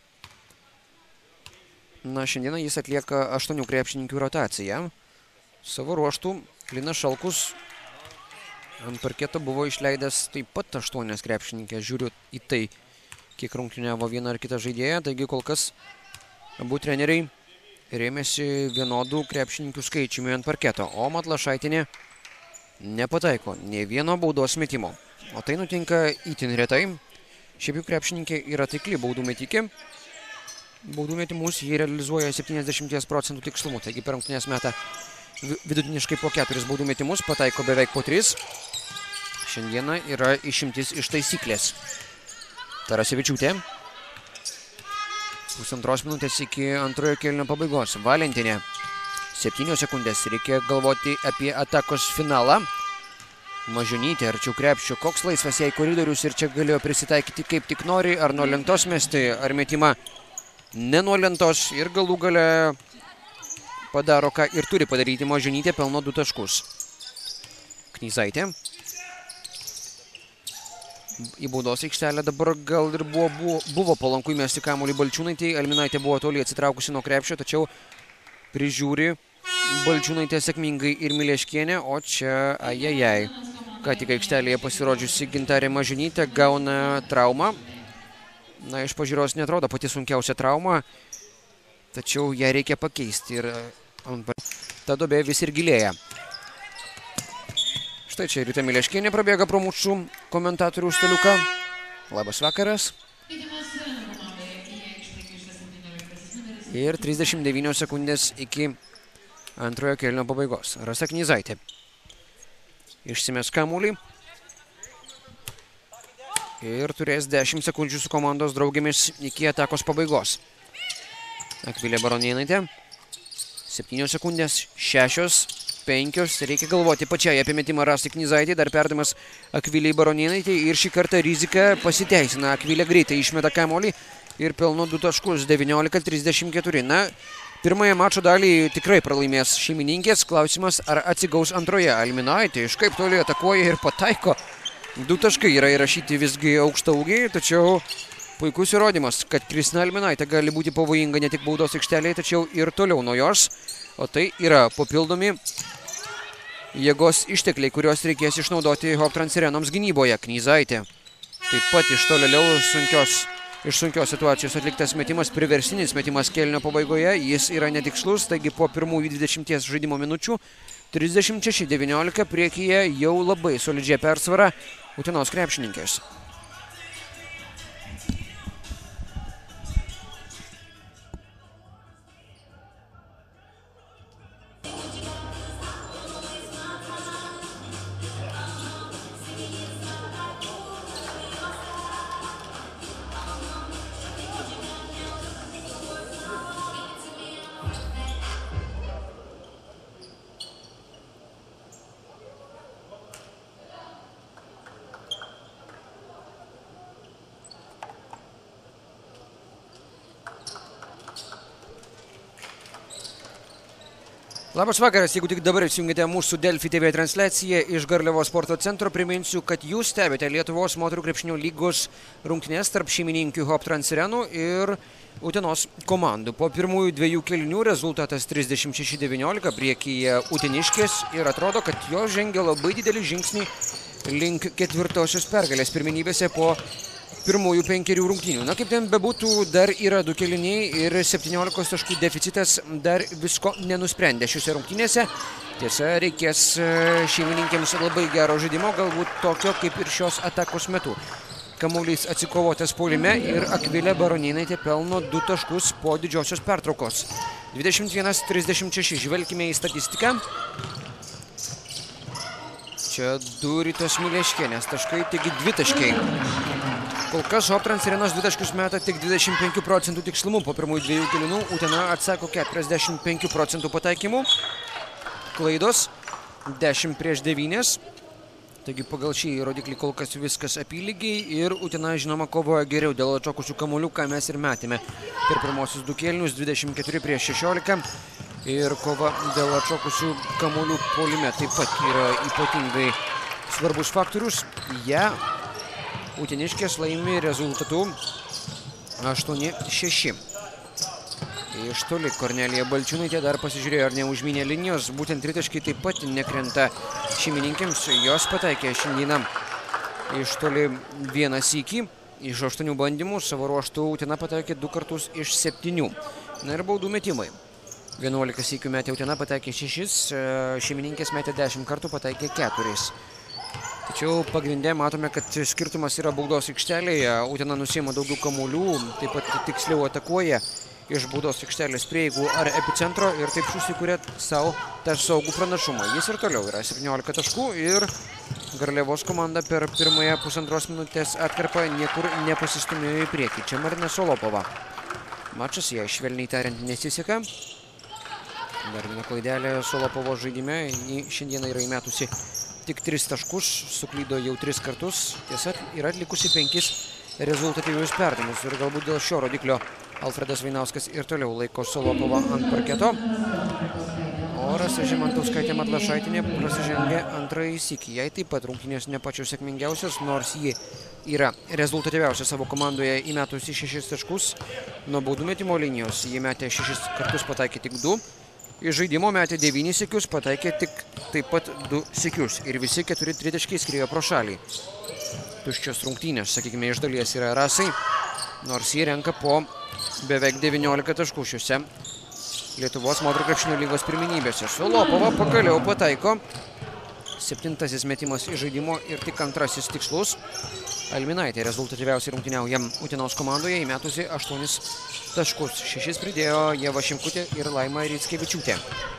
Na, šiandieną jis atlieka 8 krepšininkių rotaciją. Savo ruoštų Linas Šalkus ant parketo buvo išleidęs taip pat 8 krepšininkės. Žiūriu į tai, kiek rungtyniavo vieną ar kitą žaidėją. Taigi kol kas abu treneriai rėmėsi vienodų krepšininkių skaičiumi ant parketo. O Matlašaitinė nepataiko nė vieno baudos metimo. O tai nutinka itin retai. Šiaip jų krepšininkė yra taikli baudų metikė. Baudų metimus jie realizuoja 70% tikslumu. Taigi per rungtynes metą vidutiniškai po 4 baudų metimus, pataiko beveik po 3. Šiandieną yra išimtis iš taisyklės. Tarasevičiūtė. Pusantros minutės iki antrojo kėlinio pabaigos. Valentinė. 7 sekundės. Reikia galvoti apie atakos finalą. Mažionytė arčiau krepšio. Koks laisvas jai koridorius ir čia galėjo prisitaikyti kaip tik nori. Ar nuo lentos mesti, ar metimą ne nuo lentos. Ir galų gale padaro, ką ir turi padaryti. Mažionytė pelno 2 taškus. Knyzaitė. Į baudos aikštelę dabar gal ir buvo palanku įmesti kamuolį Balčiūnaitei. Alminaitė buvo toli atsitraukusi nuo krepšio, tačiau prižiūri Balčiūnaitė sėkmingai ir Mileškienė, o čia ajajai. Ką tik aikštelėje pasirodžiusi Gintarė Mažionytė gauna traumą. Na, iš pažiūros netrodo pati sunkiausia trauma, tačiau ją reikia pakeisti ir ta duobė vis ir gilėja. Štai čia Rita Mileškienė prabėga pro mūsų komentatorių staliuką. Labas vakaras. Ir 39 sekundės iki antrojo kėlinio pabaigos. Rasa Knyzaitė. Išsimes kamuolį. Ir turės 10 sekundžių su komandos draugėmis iki atakos pabaigos. Akvilė Baronėnaitė. 7 sekundės, 6, 5. Reikia galvoti pačiai apie metimą Rasai Knyzaitei. Dar perdamas Akvilei Baronėnaitei. Ir šį kartą rizika pasiteisina. Akvilė greitai išmeta kamuolį ir pelno 2 taškus. 19-34. Na, pirmąją mačo dalį tikrai pralaimės šeimininkės. Klausimas, ar atsigaus antroje. Alminaitė iš kaip toli atakuoja ir pataiko. 2 taškai yra įrašyti visgi aukštaūgiai, tačiau puikus įrodymas, kad Kristina Alminaitė gali būti pavojinga ne tik baudos aikštelėje, tačiau ir toliau nuo jos. O tai yra papildomi jėgos ištekliai, kuriuos reikės išnaudoti Hoptrans Sirenoms gynyboje. Knyzaitė taip pat iš tolėliau iš sunkios situacijos atliktas metimas, priversinis metimas kėlinio pabaigoje. Jis yra netikslus, taigi po pirmųjų 20 žaidimo minučių 36-19 priekyje jau labai solidžią persvarą Utenos krepšininkės. Labas vakaras, jeigu tik dabar įsijungėte mūsų Delfi TV transliaciją iš Garliavos sporto centro, priminsiu, kad jūs stebite Lietuvos moterų krepšinio lygos rungtynes tarp šeimininkių Hoptrans Sirenų ir Utenos komandų. Po pirmųjų 2 kėlinių rezultatas 36-19 priekyje uteniškės ir atrodo, kad jos žengia labai didelį žingsnį link 4-osios pergalės pirmenybėse po pirmųjų 5 rungtynių. Na, kaip ten bebūtų, dar yra 2 kėliniai ir 17 taškų deficitas dar visko nenusprendė šiuose rungtynėse. Tiesa, reikės šeimininkėms labai gero žaidimo, galbūt tokio kaip ir šios atakos metu. Kamuolys atsikovotas puolime ir Akvilė Baronėnaitė pelno 2 taškus po didžiosios pertraukos. 21-36. Žvelkime į statistiką. Čia 2 Ritos Mileškienės taškai, taigi 2 taškai. Kol kas Hoptrans Sirenos 2 taškus meta tik 25% tikslumu. Po pirmųjų 2 kėlinių Utena atsako 45% pataikymų. Klaidos 10-9. Taigi pagal šį rodiklį kol kas viskas apylygiai ir Utena žinoma kovoja geriau dėl atšokusių kamuolių, ką mes ir metėme per pirmosius du kėlinius, 24-16 ir kova dėl atšokusių kamuolių puolime taip pat yra ypatingai svarbus faktorius. Ja uteniškės laimi rezultatu 8-6. Iš toli Kornelija Balčiūnaitė dar pasižiūrėjo, ar neužmynė linijos. Būtent tritaškai taip pat nekrenta šeimininkėms. Jos pataikė šiandieną iš toli vieną sykį. Iš 8 bandymų savo ruoštų Utena pataikė 2 kartus iš 7. Na ir baudų metimai. 11 sykių metė Utena, pataikė 6. Šeimininkės metė 10 kartų, pataikė 4. Tačiau pagrindė matome, kad skirtumas yra baudos aikštelėje. Utena nusiima daugiau kamuolių, taip pat tiksliau atakuoja iš baudos aikštelės prieigų ar epicentro ir taip susikūrė savo tą saugų pranašumą. Jis ir toliau yra 17 taškų ir Garliavos komanda per pirmąją pusantros minutės atkarpą niekur nepasistumėjo į priekį. Čia Marina Solopova. Mačas jai švelniai tariant nesiseka. Dar viena klaidelė Solopovo žaidime. Ji šiandieną yra įmetusi tik 3 taškus, suklydo jau 3 kartus. Tiesa, yra atlikusi 5 rezultatyvius perdavimus ir galbūt dėl šio rodiklio Alfredas Vainauskas ir toliau laiko Solopovą ant parketo. O Rasa Žemantauskaitė Matlašaitinė prasižengė antrąjį sykį. Jai taip pat rungtynės ne pačios sėkmingiausios, nors ji yra rezultatyviausia savo komandoje įmetusi 6 taškus. Nuo baudų metimo linijos ji metė 6 kartus, pataikė tik 2. Iš žaidimo metė 9 sykius, pataikė tik taip pat 2 sykius. Ir visi 4 tritaškiai skriejo pro šalį. Tuščios rungtynės, sakykime, iš dalies yra Rasai, nors jie renka po beveik 19 taškų šiuose Lietuvos moterų krepšinio lygos pirmenybėse. Solopova pagaliau pataiko. 7 metimas iš žaidimo ir tik 2 tikslus. Alminaitė rezultatyviausiai rungtyniauja Utenos komandoje, įmetusi 8 taškus. 6 pridėjo Ieva Šimkutė ir Laima Rickevičiūtė.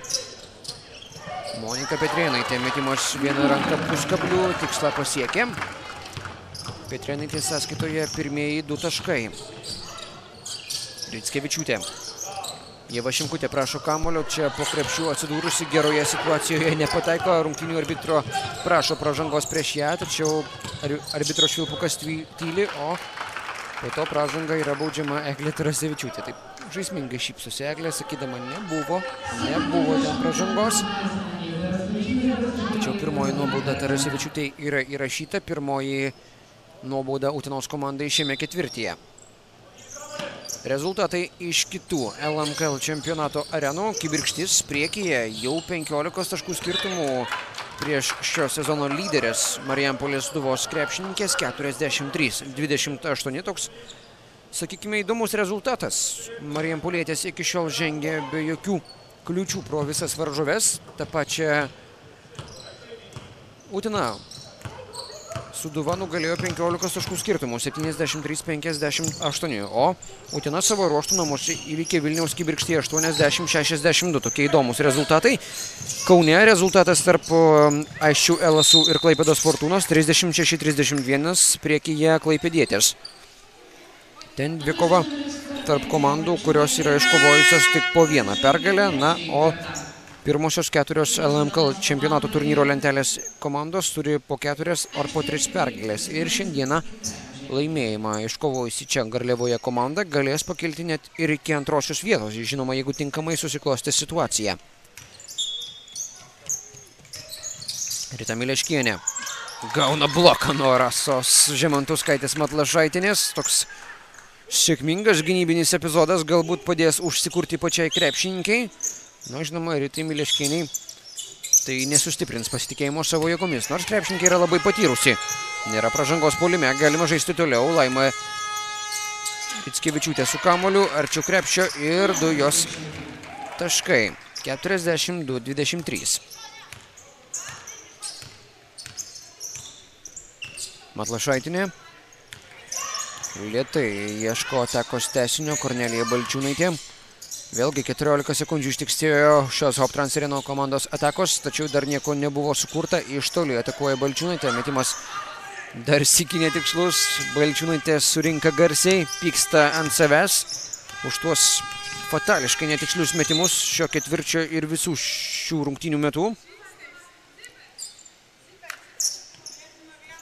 Monika Petrėnaitė metimas viena ranka puskablių, tikslą pasiekė. Petrėnaitės sąskaitoje pirmieji 2 taškai. Rickevičiūtė. Ieva Šimkutė prašo kamulio, čia po krepšių atsidūrusi geroje situacijoje nepataiko. Rungtynių arbitro prašo pražangos prieš ją, tačiau arbitro švilpukas tyli, o po to pražanga yra baudžiama Eglė Tarasevičiūtė. Taip žaismingai šypsosi Eglė, sakydama, nebuvo ten pražangos. Tačiau pirmoji nuobauda Tarasevičiūtė yra įrašyta, pirmoji nuobauda Utenos komandai šiame ketvirtyje. Rezultatai iš kitų LMKL čempionato arenų. Kibirkštis priekyje jau 15 taškų skirtumų prieš šio sezono lyderės Marijampolės Sūduvos krepšininkės 43-28. Toks, sakykime, įdomus rezultatas. Marijampolietės iki šiol žengė be jokių kliūčių pro visas varžoves. Ta pačia Utena Sūduva nugalėjo 15 taškų skirtumų, 73-58, o Utena savo ruoštų namuose įveikė Vilniaus Kibirkštį 80-62. Tokie įdomus rezultatai. Kaune rezultatas tarp Aisčių LSU ir Klaipėdos Fortūnos 36-31, priekyje klaipėdietės. Ten dvikova tarp komandų, kurios yra iškovojusios tik po vieną pergalę, na, o pirmosios 4 LMKL čempionato turnyro lentelės komandos turi po 4 ar po 3 pergalės. Ir šiandieną laimėjimą iškovojusi čia Garliavoje komanda galės pakilti net ir iki 2 vietos, žinoma, jeigu tinkamai susiklostė situacija. Rita Mileškienė gauna bloką nuo Rasos Žemantauskaitės Matlašaitinės. Toks sėkmingas gynybinis epizodas galbūt padės užsikurti pačiai krepšininkiai. Na, žinoma, Ritai Mileškieniai tai nesustiprins pasitikėjimo savo jėgomis, nors krepšininkė yra labai patyrusi. Nėra pražangos puolime, galima žaisti toliau. Laima Rickevičiūtė su kamuoliu, arčiau krepšio ir 2 jos taškai. 42-23. Matlašaitinė lėtai ieško atakos tęsinio, Kornelija Balčiūnaitė. Vėlgi 14 sekundžių ištiksėjo šios Hoptrans Areno komandos atakos, tačiau dar nieko nebuvo sukurta. Iš toli atakuoja Balčiūnaitė, metimas dar sykį netikslus. Balčiūnaitė surinka garsiai, pyksta ant savęs už tuos fatališkai netikslius metimus šio ketvirčio ir visų šių rungtynių metų.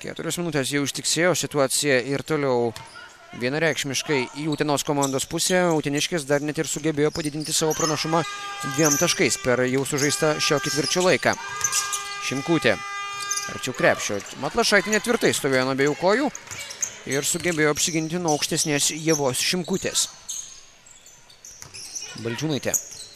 4 minutės jau ištiksėjo situacija ir toliau vienareikšmiškai į Utenos komandos pusę. Uteniškis dar net ir sugebėjo padidinti savo pranašumą 2 taškais per jau sužaistą šio ketvirčio laiką. Šimkutė arčiau krepšio. Matlašaitinė tvirtai stovėjo nuo abiejų kojų ir sugebėjo apsiginti nuo aukštesnės Ievos Šimkutės. Balčiūnaitė.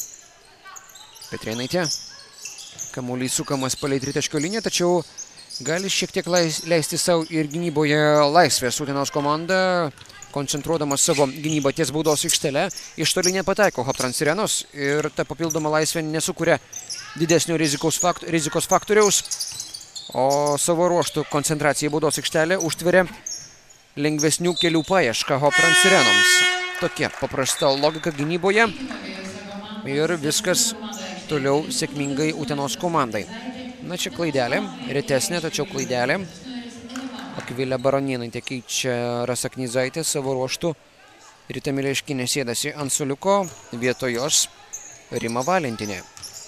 Petrėnaitė. Kamuolys sukamas palei tritaškio liniją, tačiau gali šiek tiek leisti savo ir gynyboje laisvės. Utenos komanda, koncentruodama savo gynybą ties baudos aikštele, iš toli nepataiko Hoptrans Sirenos ir ta papildoma laisvė nesukuria didesnio rizikos faktoriaus, o savo ruoštų koncentracija į baudos aikštelę užtveria lengvesnių kelių paiešką Hoptrans Sirenoms. Tokia paprasta logika gynyboje ir viskas toliau sėkmingai Utenos komandai. Na, čia klaidelė, retesnė, tačiau klaidelė. Akvilė Baronienė keičia Rasa Knyzaitė savo ruoštų. Rita Mileškinė sėdasi ant suoliuko, vietoj jos Rima Valentinė.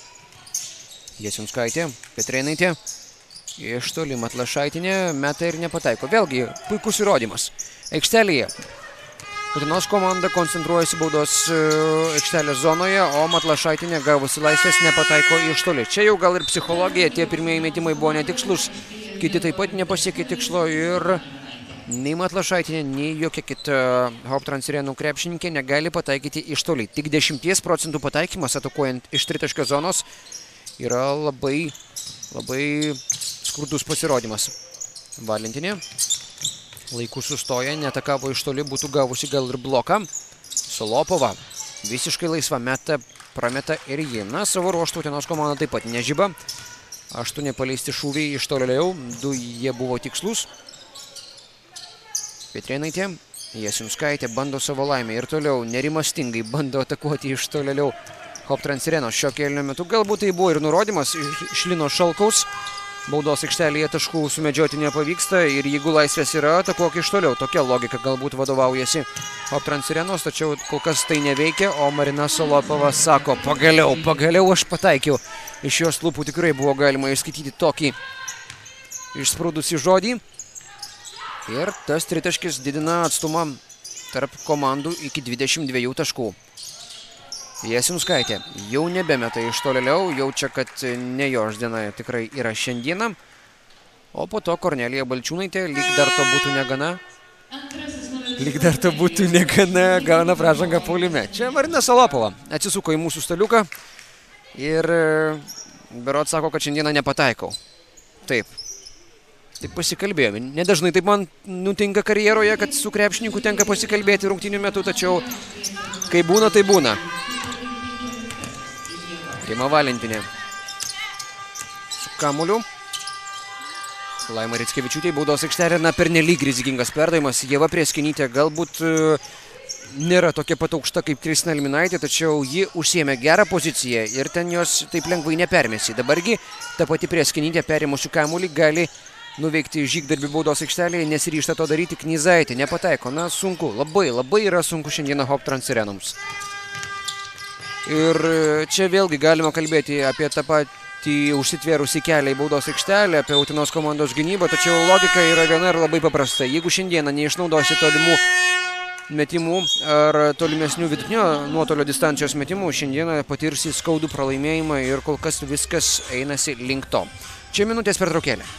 Jasinskaitė, Petrėnaitė, iš toli Matlašaitinė meta ir nepataiko. Vėlgi, puikus įrodymas. Aikštelėje Utenos komanda koncentruojasi baudos aikštelės zonoje, o Matlašaitinė gavusi laisvės nepataiko iš toli. Čia jau gal ir psichologija, tie pirmieji metimai buvo netikslus, kiti taip pat nepasiekė tikslo ir nei Matlašaitinė, nei jokia kita Hoptrans Sirenų krepšininkė negali pataikyti iš toli. Tik 10% pataikymas atakuojant iš tritaškio zonos yra labai skurdus pasirodymas. Valentinė. Laiku sustoja, netakavo iš toli, būtų gavusi gal ir bloką. Solopova visiškai laisva meta, prameta ir ji. Na, savo ruoštų Utenos komanda taip pat nežiba. 8 paleisti šūviai iš tolėliau, 2 jie buvo tikslus. Petrėnaitė, Jasinskaitė bando savo laimę ir toliau nerimastingai bando atakuoti iš tolėliau Hoptrans Sirenos. Šio kėlinio metu galbūt tai buvo ir nurodymas iš Lino Šalkaus. Baudos aikštelėje taškų sumedžioti nepavyksta ir jeigu laisvės yra, atakuok iš toliau. Tokia logika galbūt vadovaujasi Hoptrans Sirenos, tačiau kol kas tai neveikia, o Marina Solopova sako, pagaliau aš pataikiau. Iš jos lūpų tikrai buvo galima išskaityti tokį išsprūdusį žodį. Ir tas tritaškis didina atstumą tarp komandų iki 22 taškų. Jasinskaitė jau nebemeta iš tolėliau, jaučia, kad ne jos diena tikrai yra šiandieną. O po to Kornelija Balčiūnaitė, lyg dar to būtų negana, gauna pražangą puolime. Čia Marina Solopova atsisuko į mūsų staliuką ir berods sako, kad šiandieną nepataikau. Taip pasikalbėjome. Nedažnai taip man nutinka karjeroje, kad su krepšininku tenka pasikalbėti rungtynių metu, tačiau kai būna, tai būna. Rima Valentinė su kamuoliu. Laima Rickevičiūtė baudos aikštelė, pernelyg rizikingas perdavimas. Ieva Prėskienytė galbūt nėra tokia pat aukšta kaip Kristina Elminaitė, tačiau ji užsiėmė gerą poziciją ir ten jos taip lengvai nepermėsi. Dabargi ta pati Prėskienytė perėmusių kamuolį gali nuveikti žygdarbį baudos aikštelėje, nesiryžta to daryti. Knyzaitė nepataiko. Na, sunku, labai yra sunku šiandieną Hoptrans Sirenoms. Ir čia vėlgi galima kalbėti apie tą patį užsitvėrusį kelią į baudos aikštelę, apie Utenos komandos gynybą, tačiau logika yra viena ir labai paprasta. Jeigu šiandieną neišnaudosi tolimų metimų ar tolimesnių vidutinio nuotolio distancijos metimų, šiandieną patirsi skaudų pralaimėjimą ir kol kas viskas einasi link to. Čia minutės pertraukėlė.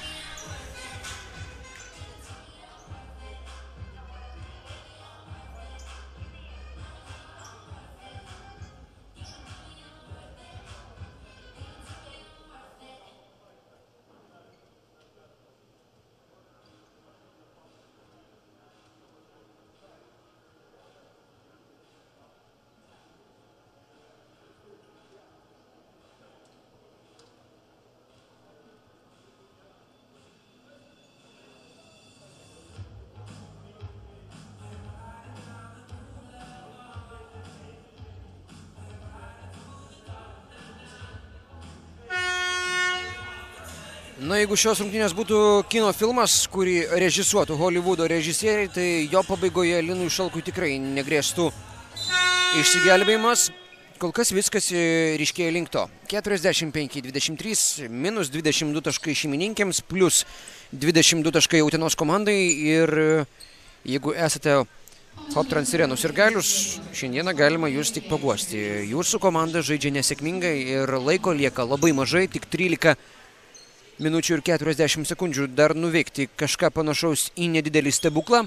Na, jeigu šios rungtynės būtų kino filmas, kurį režisuotų Holivudo režisieriai, tai jo pabaigoje Linui Šalkui tikrai negrėstų išsigelbėjimas. kol kas viskas ryškėja link to. 45-23, minus 22 taškai šeimininkėms, plus 22 taškai Utenos komandai. Ir jeigu esate Hoptrans Sirenos sirgalius, šiandieną galima jūs tik paguosti. Jūsų komanda žaidžia nesėkmingai ir laiko lieka labai mažai, tik 13 minučių ir 40 sekundžių dar nuveikti kažką panašaus į nedidelį stebuklą.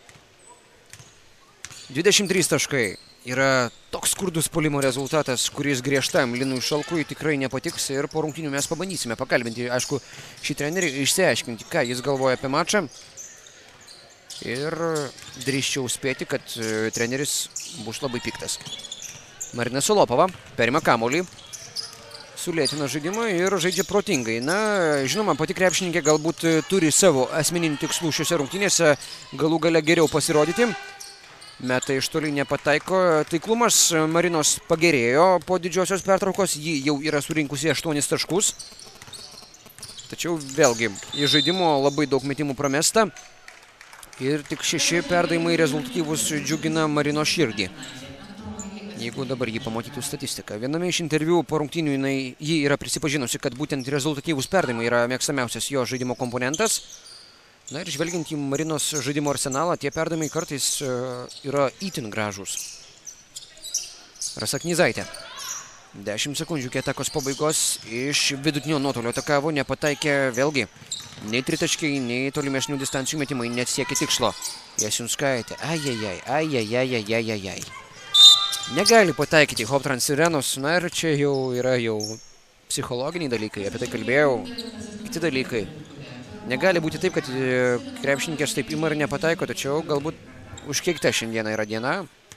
23 taškai yra toks skurdus puolimo rezultatas, kuris griežtam Linui Šalkui tikrai nepatiks ir po rungtynių mes pabandysime pakalbinti, aišku, šį trenerį, išsiaiškinti, ką jis galvoja apie mačą. Ir drįsčiau spėti, kad treneris bus labai piktas. Marina Solopova perima kamuolį, sulėtina žaidimą ir žaidžia protingai. Na, žinoma, pati krepšininkė galbūt turi savo asmeninių tikslų šiuose rungtynėse, galų gale geriau pasirodyti. Metai iš toli nepataiko. Taiklumas Marinos pagerėjo po didžiosios pertraukos, ji jau yra surinkusi 8 taškus. Tačiau vėlgi, iš žaidimo labai daug metimų pramesta. Ir tik 6 perdavimai rezultatyvus džiugina Marinos širdį. Jeigu dabar jį pamatytų statistiką. Viename iš interviu po rungtynių ji yra prisipažinusi, kad būtent rezultatyvus perdavimai yra mėgstamiausias jo žaidimo komponentas. Na ir žvelgiant į Marinos žaidimo arsenalą, tie perdavimai kartais yra itin gražūs. Rasa Knyzaitė. 10 sekundžių iki atakos pabaigos iš vidutinio nuotolio atakavo, nepataikė vėlgi. Nei tritaškiai, nei tolimesnių distancijų metimai net siekia tikslo. Jasiunskaitė. Ajajai. Negali pataikyti Hoptrans Sirenos. Na ir čia jau yra psichologiniai dalykai. Apie tai kalbėjau. Kiti dalykai. Negali būti taip, kad krepšininkės taip ima ir nepataiko, tačiau galbūt užkeikta šiandieną yra diena.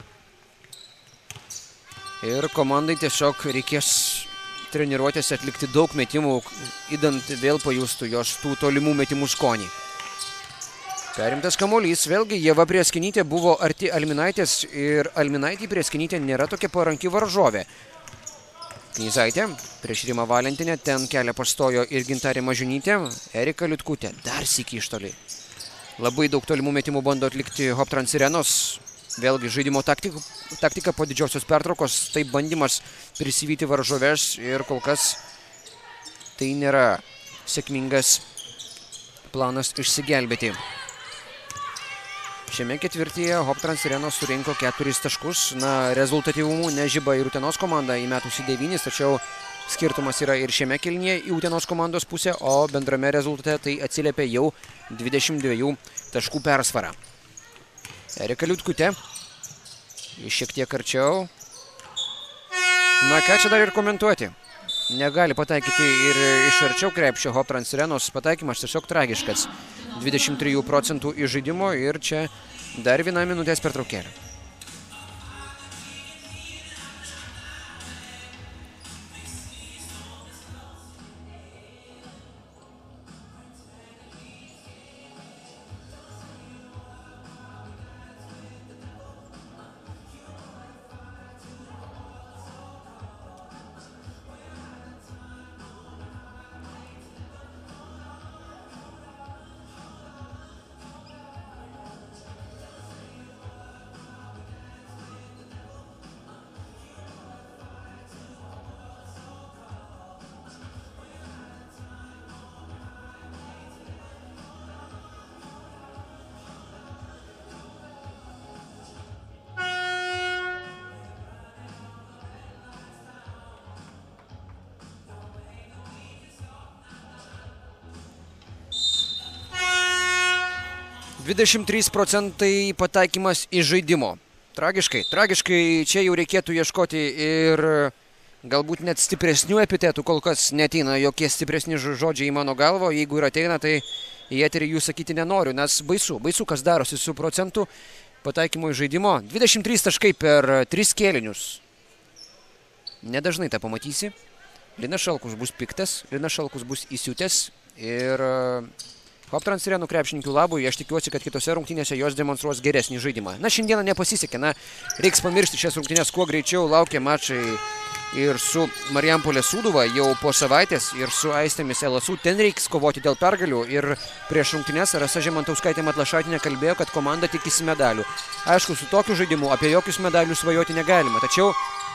Ir komandai tiesiog reikės treniruotėse atlikti daug metimų, idant vėl pajustų jos tų tolimų metimų skonį. Perimtas kamuolys, vėlgi Ieva Prėskienytė buvo arti Alminaitės ir Alminaitė Prėskienytė nėra tokia paranki varžovė. Knyzaitė prieš Rimą Valentinę, ten kelią pastojo ir Gintarė Mažionytė, Erika Liutkutė dar sykį iš toli. Labai daug tolimų metimų bando atlikti Hoptrans Sirenos. Vėlgi žaidimo taktika po didžiosios pertraukos, tai bandymas prisivyti varžoves ir kol kas tai nėra sėkmingas planas išsigelbėti. Šiame ketvirtyje Hoptrans Sirenos surinko 4 taškus, na rezultatyvumų nežiba ir Utenos komanda įmetusi 9, tačiau skirtumas yra ir šiame kėlinyje į Utenos komandos pusę, o bendrame rezultate tai atsiliepia jau 22 taškų persvarą. Erika Liutkutė. Jis šiek tiek arčiau. Na, ką čia dar ir komentuoti. Negali pataikyti ir iš arčiau krepšio Hoptrans Sirenos. Pataikymas tiesiog tragiškas. 23% iš žaidimo ir čia dar 1 minutės pertraukėlė. %23 pataikymas iš žaidimo. Tragiškai čia jau reikėtų ieškoti ir galbūt net stipresnių epitetų, kol kas neteina jokie stipresni žodžiai į mano galvą, jeigu ir ateina, tai į eterį jų sakyti nenoriu, nes baisu, kas darosi su procentu pataikymo iš žaidimo. 23 taškai per 3 kėlinius. Nedažnai tą pamatysi. Linas Šalkus bus piktas, Linas Šalkus bus įsiutęs ir Hoptrans Sirenų krepšininkų labui, aš tikiuosi, kad kitose rungtynėse jos demonstruos geresnį žaidimą. Na, šiandieną nepasisekė, reiks pamiršti šias rungtynės kuo greičiau, laukia mačai ir su Marijampolės Sūduva jau po savaitės ir su Aistėmis LSU. Ten reiks kovoti dėl pergalių ir prieš rungtynės Rasa Žemantauskaitė Matlašaitinė kalbėjo, kad komanda tikisi medalių. Aišku, su tokiu žaidimu apie jokius medalius svajoti negalima, tačiau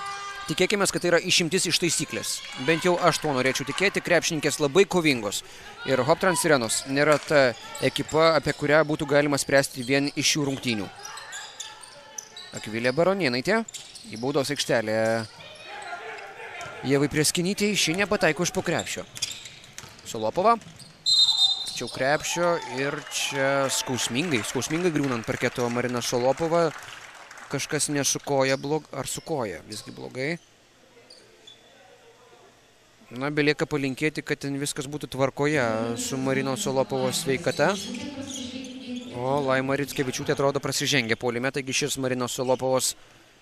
Tikėkime, kad tai yra išimtis iš taisyklės. Bent jau aš to norėčiau tikėti. Krepšininkės labai kovingos. Ir Hoptrans Sirenos nėra ta ekipa, apie kurią būtų galima spręsti vien iš šių rungtynių. Akvilė Baronėnaitė į baudos aikštelę. Ievai Prieskinytei, ši nepataiko iš po krepšio. Solopova. Tačiau krepšio ir čia skausmingai griūnant parketo Marina Solopova. Kažkas nesukoja ar sukoja, visgi blogai. Na, belieka palinkėti, kad ten viskas būtų tvarkoje su Marinos Solopovos sveikata. O Laima Rickevičiūtė atrodo prasižengė puolime, taigi šis Marinos Solopovos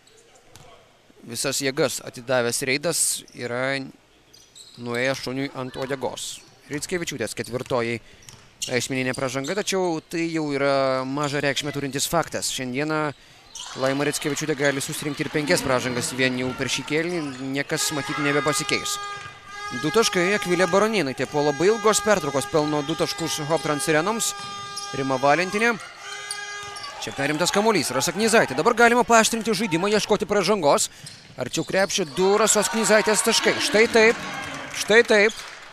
visas jėgas atidavęs reidas yra nuėjęs šuniui ant uodegos. Rickevičiūtės ketvirtoji esminė pražanga, tačiau tai jau yra mažą reikšmę turintis faktas. Šiandieną Laima Rickevičiūtė gali susirinkti ir 5 pražangas vien jau per šį kėlinį, niekas matyti nebepasikeis. 2 taškai Akvilė Baronėnaitė po labai ilgos pertraukos pelno 2 taškus Hoptrans Sirenoms. Rima Valentinė. Čia perimtas kamuolys, Rasa Knyzaitė. Dabar galima paaštrinti žaidimą, ieškoti pražangos. Arčiau krepšio 2 Rasos Knyzaitės taškai. Štai taip.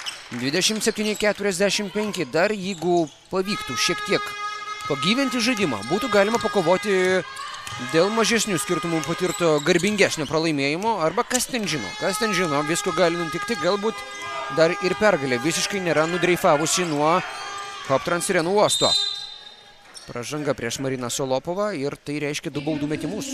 27-45. Dar jeigu pavyktų šiek tiek pagyvinti žaidimą, būtų galima pakovoti dėl mažesnių skirtumų patirto garbingesnio pralaimėjimo, arba kas ten žino, visko gali nutikti, galbūt dar ir pergalė visiškai nėra nudreifavusi nuo Hoptrans Sirenų uosto. Pražanga prieš Mariną Solopovą ir tai reiškia 2 baudų metimus.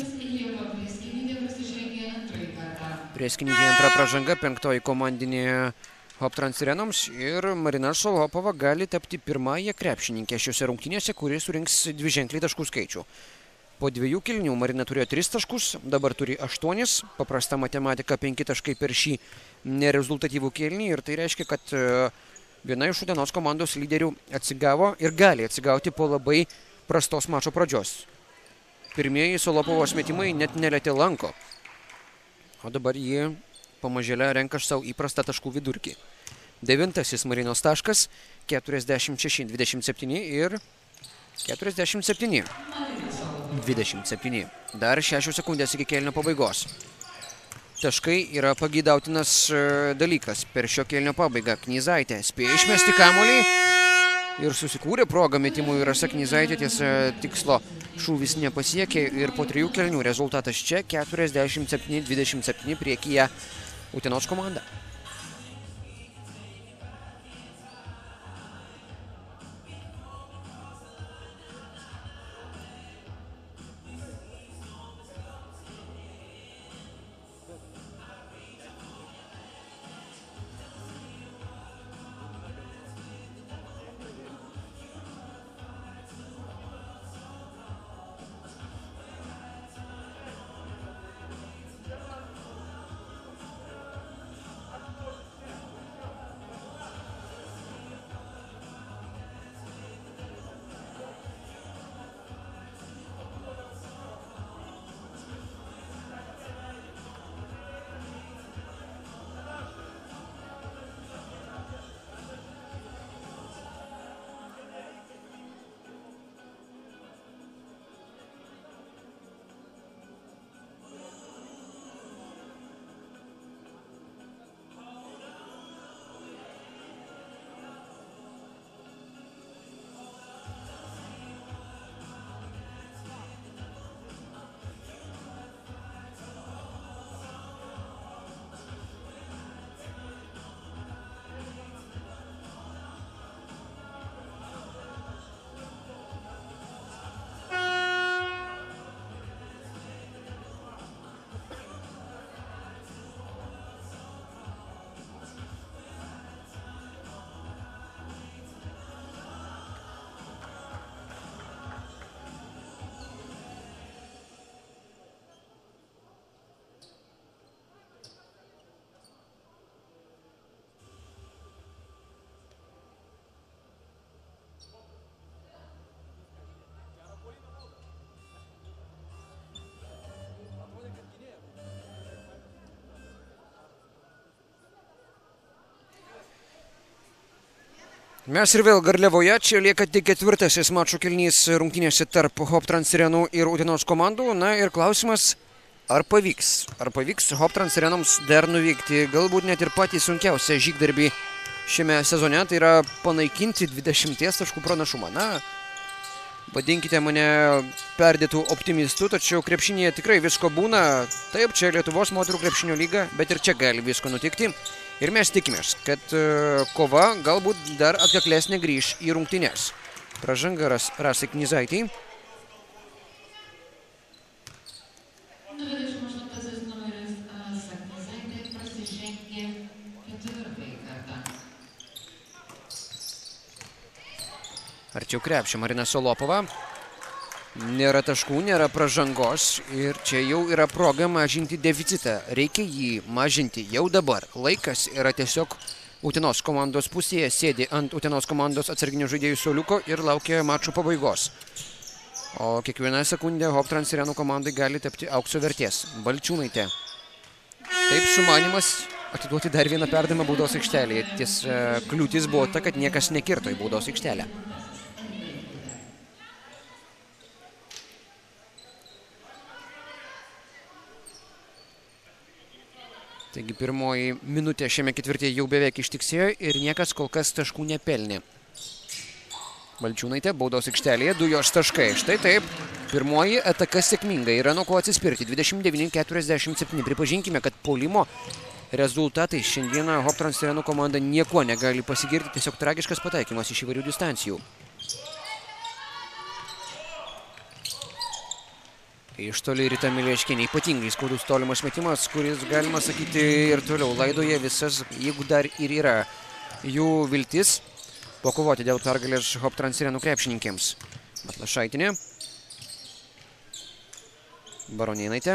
Prieskinytė antra pražanga, 5 komandinė Hoptrans Sirenoms ir Marina Solopova gali tapti pirmąją krepšininkę šiuose rungtynėse, kuri surinks 2-ženklį taškų skaičių. Po 2 kėlinių Marina turėjo 3 taškus, dabar turi 8, paprasta matematika 5 taškai per šį nerezultatyvų kėlinį ir tai reiškia, kad viena iš Utenos komandos lyderių atsigavo ir gali atsigauti po labai prastos mačo pradžios. Pirmieji Solopovos metimai net nelietė lanko, o dabar jį pamažėlę renka savo įprastą taškų vidurkį. 9 Marinos taškas, 46-27 ir 47-27. Dar 6 sekundės iki kėlinio pabaigos. Taškai yra pageidautinas dalykas per šio kėlinio pabaigą. Knyzaitė spėjo išmesti kamuolį ir susikūrė progą metimui. Rasa Knyzaitė tiesa tikslo šūvis nepasiekė ir po 3 kėlinių rezultatas čia 47-27 priekyje Utenos komanda. Mes ir vėl Garliavoje, čia lieka tik 4 mačo kėlinys rungtynėse tarp Hoptrans Sirenų ir Utenos komandų. Na ir klausimas, Ar pavyks Hoptrans Arenoms dar nuveikti galbūt net ir patį sunkiausią žygdarbį šiame sezone, tai yra panaikinti 20 taškų pranašumą. Na, vadinkite mane perdėtų optimistų, tačiau krepšinėje tikrai visko būna. Taip, čia Lietuvos moterų krepšinio lyga, bet ir čia gali visko nutikti. Ir mes tikimės, kad kova galbūt dar atkaklesnė grįš į rungtynes. Pražanga Rasai Knyzaitei. Arčiau krepšio Marina Solopova. Nėra taškų, nėra pražangos ir čia jau yra proga mažinti deficitą. Reikia jį mažinti jau dabar. Laikas yra tiesiog Utenos komandos pusėje, sėdi ant Utenos komandos atsarginių žaidėjų suoliuko ir laukia mačo pabaigos. O kiekvieną sekundę Hoptrans Arenų komandai gali tapti aukso vertės. Balčiūnaitė. Taip, sumanimas atiduoti dar vieną perdavimą baudos aikštelėje. Kliūtis buvo ta, kad niekas nekirto į baudos aikštelę. Taigi pirmoji minutė šiame ketvirtyje jau beveik ištiksėjo ir niekas kol kas taškų nepelnė. Balčiūnaitė baudos aikštelėje, 2 jos taškai. Štai taip, pirmoji ataka sėkminga, yra nuo ko atsispirti. 29-47. Pripažinkime, kad puolimo rezultatai šiandieną Hoptrans Arenų komanda niekuo negali pasigirti, tiesiog tragiškas pataikymas iš įvairių distancijų. Iš toli Rita Mileškienė, ypatingai skaudus tolimas metimas, kuris, galima sakyti, ir toliau laidoje visas, jeigu dar ir yra jų viltis, pakovoti dėl pergalės Hoptrans Arenų krepšininkėms. Matlašaitinė. Baronėnaitė.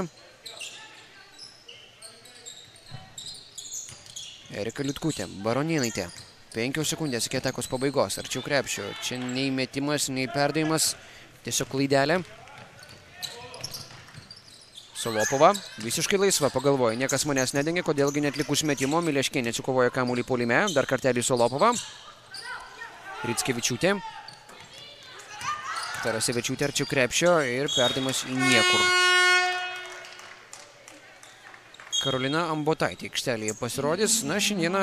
Erika Liutkutė. Baronėnaitė. 5 sekundės iki atakos pabaigos. Arčiau krepšio. Čia nei metimas, nei perdavimas. Tiesiog klaidelė. Solopova visiškai laisva, pagalvoja, niekas manęs nedengia, kodėlgi netlikus metimo, Mileškienė atsikovoja kamuolį puolime, dar kartelį Solopova. Rickevičiūtė. Tarasevičiūtė arčiau krepšio ir perdavimas į niekur. Karolina Ambotaitė aikštelėje pasirodys. Na,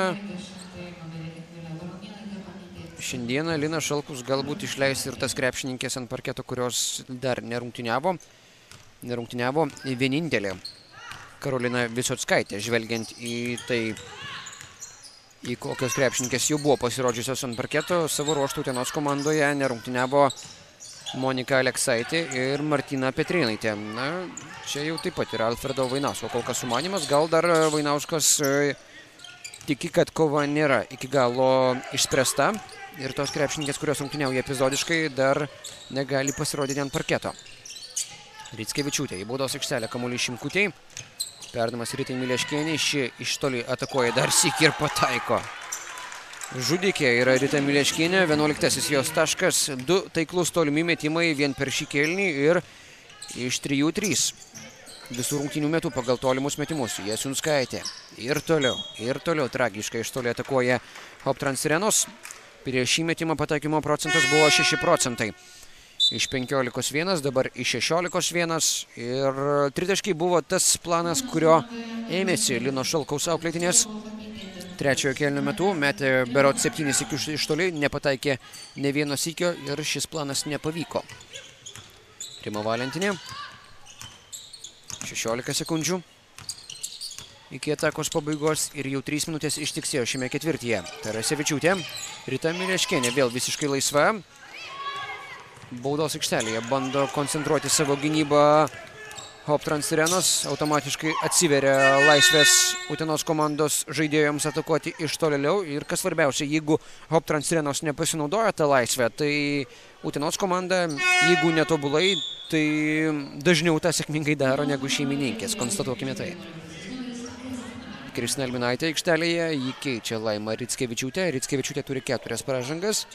šiandieną Lina Šalkus galbūt išleis ir tas krepšininkės ant parketo, kurios dar nerungtyniavo vienintelė Karolina Visockaitė, žvelgiant į tai, į kokios krepšininkės jau buvo pasirodžiusios ant parketo. Savo ruožtų Utenos komandoje nerungtyniavo Monika Aleksaitė ir Martina Petrėnaitė. Na, čia jau taip pat yra Alfredo Vainausko kol kas sumanymas. Gal dar Vainauskas tiki, kad kova nėra iki galo išspręsta ir tos krepšininkės, kurios rungtyniauja epizodiškai, dar negali pasirodyti ant parketo. Rickevičiūtė į baudos aikštelę, kamuolį Šimkutei. Perdavimas Ritai Mileškienei, ši iš toli atakuoja dar sykį ir pataiko. Žudikė yra Rita Mileškienė, 11 jos taškas, 2 taiklus tolimi metimai vien per šį kėlinį ir iš 3-3. Visų rungtynių metų pagal tolimus metimus. Jasunskaitė ir toliau tragiškai iš toli atakuoja Hoptrans Arenos. Prieš šį metimą pataikymo procentas buvo 6 procentai. Iš 15-1, dabar iš 16-1 ir tritaškiai buvo tas planas, kurio ėmėsi Lino Šalkaus auklėtinės. Trečiojo kėlinio metu metė berot 7 sykių iš toli, nepataikė ne vieno sykio ir šis planas nepavyko. Rima Valentinė. 16 sekundžių iki atakos pabaigos ir jau 3 minutės ištiksėjo šiame ketvirtyje. Tarasevičiūtė. Rita Mileškienė vėl visiškai laisva. Baudos aikštelėje bando koncentruoti savo gynybą Hoptrans Arenos. Automatiškai atsiveria laisvės Utenos komandos žaidėjams atakuoti iš tolėliau. Ir kas svarbiausia, jeigu Hoptrans Arenos nepasinaudoja tą laisvę, tai Utenos komanda, jeigu netobulai, tai dažniau tą sėkmingai daro negu šeimininkės. Konstatuokime tai. Kristina Elminaitė aikštelėje, jį keičia Laima Rickevičiūtė. Rickevičiūtė turi 4 pražangas.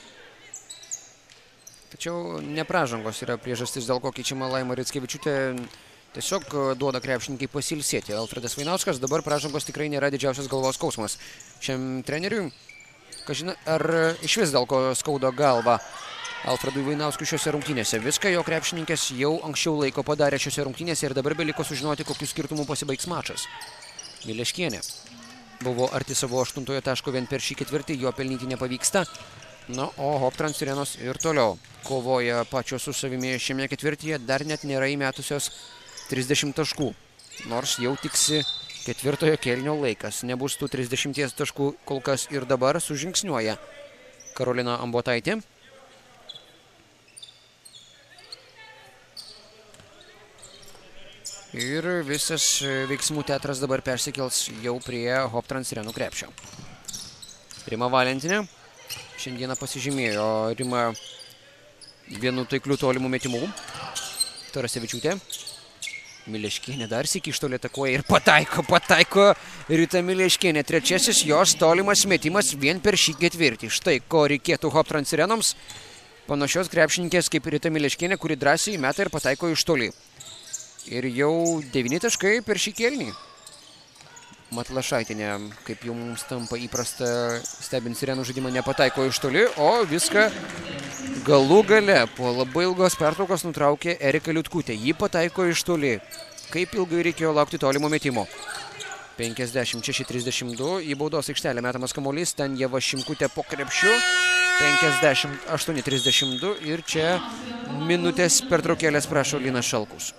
Tačiau ne pražangos yra priežastis, dėl ko keičiama Laima Rickevičiūtė. Tiesiog duoda krepšininkai pasilsėti. Alfredas Vainauskas, dabar pražangos tikrai nėra didžiausias galvos skausmas šiam treneriui. Kažina, ar iš vis dėl ko skauda galva Alfredui Vainauskui šiose rungtynėse. Viską jo krepšininkės jau anksčiau laiko padarė šiose rungtynėse ir dabar beliko sužinoti, kokiu skirtumu pasibaigs mačas. Mileškienė buvo arti savo 8 taško vien per šį ketvirtį, jo pelnyti nepavyksta. Na, o Hoptrans Sirenos ir toliau kovoja pačios su savimi šiame ketvirtyje, dar net nėra įmetusios 30 taškų. Nors jau tiksi ketvirtojo kėlinio laikas. Nebus tų 30 taškų kol kas ir dabar sužingsniuoja Karolina Ambotaitė. Ir visas veiksmų teatras dabar persikels jau prie Hoptrans Sirenų krepšio. Rima Valentinė šiandieną pasižymėjo. Rima vienu taikliu tolimų metimų. Tarasevičiūtė. Mileškienė dar sykį iš toli atakuoja ir pataiko Rita Mileškienė. Trečiasis jos tolimas metimas vien per šį ketvirtį. Štai ko reikėtų Hoptrans Sirenoms. Panašios krepšininkės kaip Rita Mileškienė, kuri drąsiai meta ir pataiko iš toli. Ir jau 9 taškai per šį kėlinį. Matlašaitinė, kaip jau mums tampa įprasta stebint Sirenų žaidimą, nepataiko iš toli, o viską galų gale po labai ilgos pertraukos nutraukė Erika Liutkutė. Ji pataiko iš toli. Kaip ilgai reikėjo laukti tolimo metimo. 56-32 į baudos aikštelę metamas kamuolys. Ten Ieva Šimkutė po krepšiu. 58-32 ir čia minutės pertraukėlės prašo Linas Šalkus.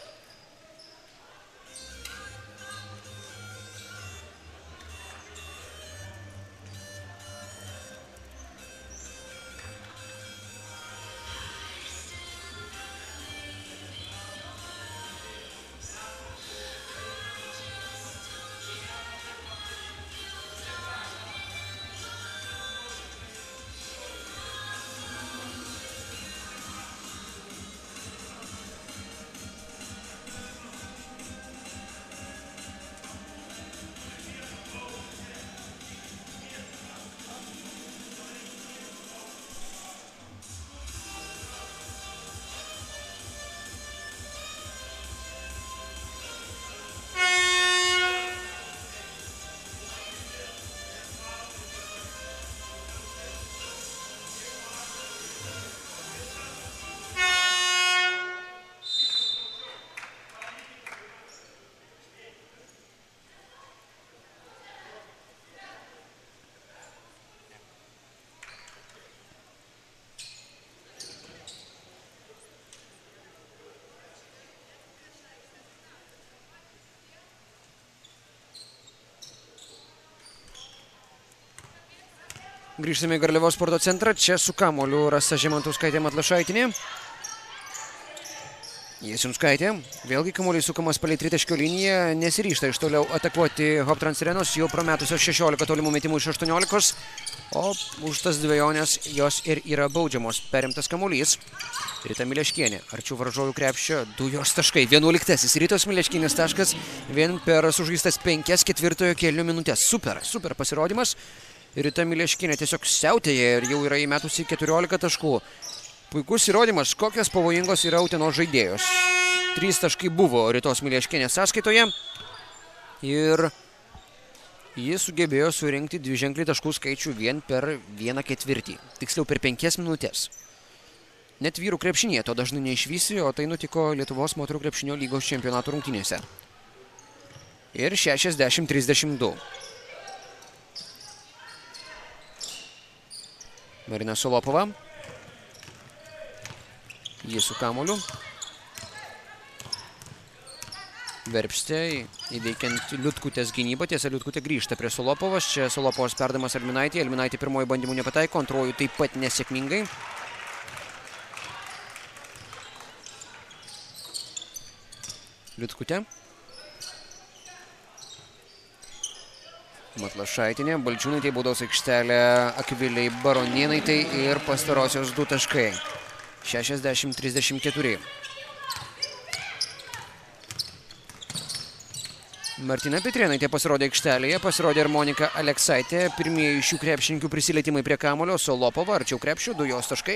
Grįžtame į Garliavos sporto centrą. Čia su kamuoliu Rasa Žemantauskaitė Matlašaitinė. Jasinskaitė. Vėlgi kamuolys sukamas palei tritaškio liniją. Nesiryžta iš toliau atakuoti Hoptrans Sirenos. Jau prametusios 16 tolimų metimų iš 18. O už tas dvejonės jos ir yra baudžiamos. Perimtas kamuolys. Rita Mileškienė. Arčiau varžovų krepšio. 2 jos taškai. 11. Ritos Mileškienės taškas. Vien per sužaistas 5 ketvirtojo kėlinio minutės. Super pasirodymas. Rita Mileškienė tiesiog siautėja ir jau yra įmetusi 14 taškų. Puikus įrodymas, kokios pavojingos yra Utenos žaidėjos. 3 taškai buvo Ritos Mileškienės sąskaitoje. Ir jis sugebėjo surinkti 2-ženklį taškų skaičių vien per 1 ketvirtį. Tiksliau per 5 minutės. Net vyrų krepšinėje to dažnai neišvysi, o tai nutiko Lietuvos moterų krepšinio lygos čempionato rungtynėse. Ir 60-32. Marina Solopova. Jis su kamuoliu. Verpstė įveikiant Liutkutės gynybą. Tiesa, Liutkutė grįžta prie Solopovos. Čia Solopovos perdavimas Elminaitė. Elminaitė pirmoji bandymų nepataiko, antroji taip pat nesėkmingai. Liutkutė. Matlašaitinė, Balčiūnaitė, baudos aikštelė Akviliai Baronėnaitė ir pastarosios 2 taškai. 60-34. Martina Petrėnaitė pasirodė aikštelėje, pasirodė ir Monika Aleksaitė. Pirmieji šių krepšininkų prisilietimai prie kamuolio. Solopova arčiau krepšio, 2 jos taškai,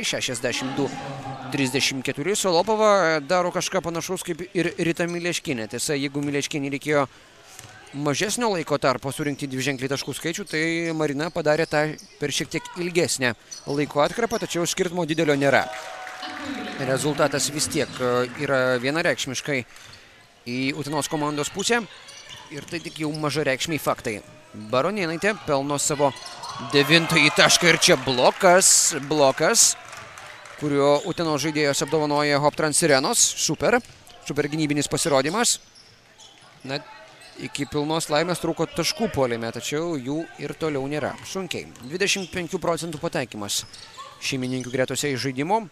62-34. Solopova daro kažką panašaus kaip ir Rita Mileškienė. Tiesa, jeigu Mileškienė reikėjo mažesnio laiko tarpo surinkti dviženklį taškų skaičių, tai Marina padarė tą per šiek tiek ilgesnę laiko atkarpą, tačiau skirtumo didelio nėra. Rezultatas vis tiek yra vienareikšmiškai į Utenos komandos pusę ir tai tik jau mažareikšmiai faktai. Baronėnaitė pelno savo 9-ąjį tašką ir čia blokas, kurio Utenos žaidėjos apdovanoja Hoptrans Sirenos. Super gynybinis pasirodymas. Na, iki pilnos laimės trūko taškų puolime, tačiau jų ir toliau nėra. Sunkiai. 25% pataikymas šeimininkių gretose iš žaidimo.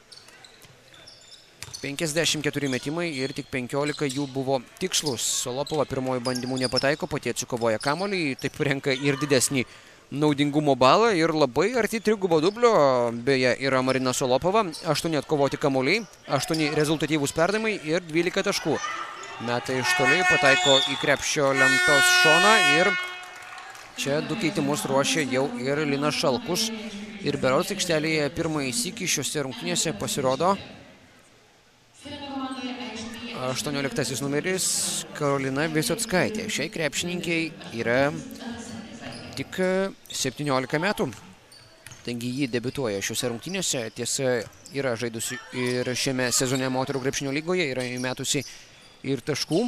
54 metimai ir tik 15 jų buvo tikslus. Solopova pirmojų bandymų nepataiko, pati atsikovoja kamuolį, taip renka ir didesnį naudingumo balą ir labai arti trigubo dublio. Beje, yra Marina Solopova, 8 atkovoti kamuoliai, 8 rezultatyvūs perdavimai ir 12 taškų. Meta iš toli, pataiko į krepšio lentos šoną ir čia 2 keitimus ruošia jau ir Linas Šalkus. Ir berods aikštelėje pirmąjį sykį šiose rungtynėse pasirodo 18 numeris Karolina Visockaitė. Šiai krepšininkiai yra tik 17 metų. Taigi ji debiutuoja šiuose rungtynėse. Tiesa, yra žaidusi ir šiame sezone moterų krepšinio lygoje, yra įmetusi ir taškų.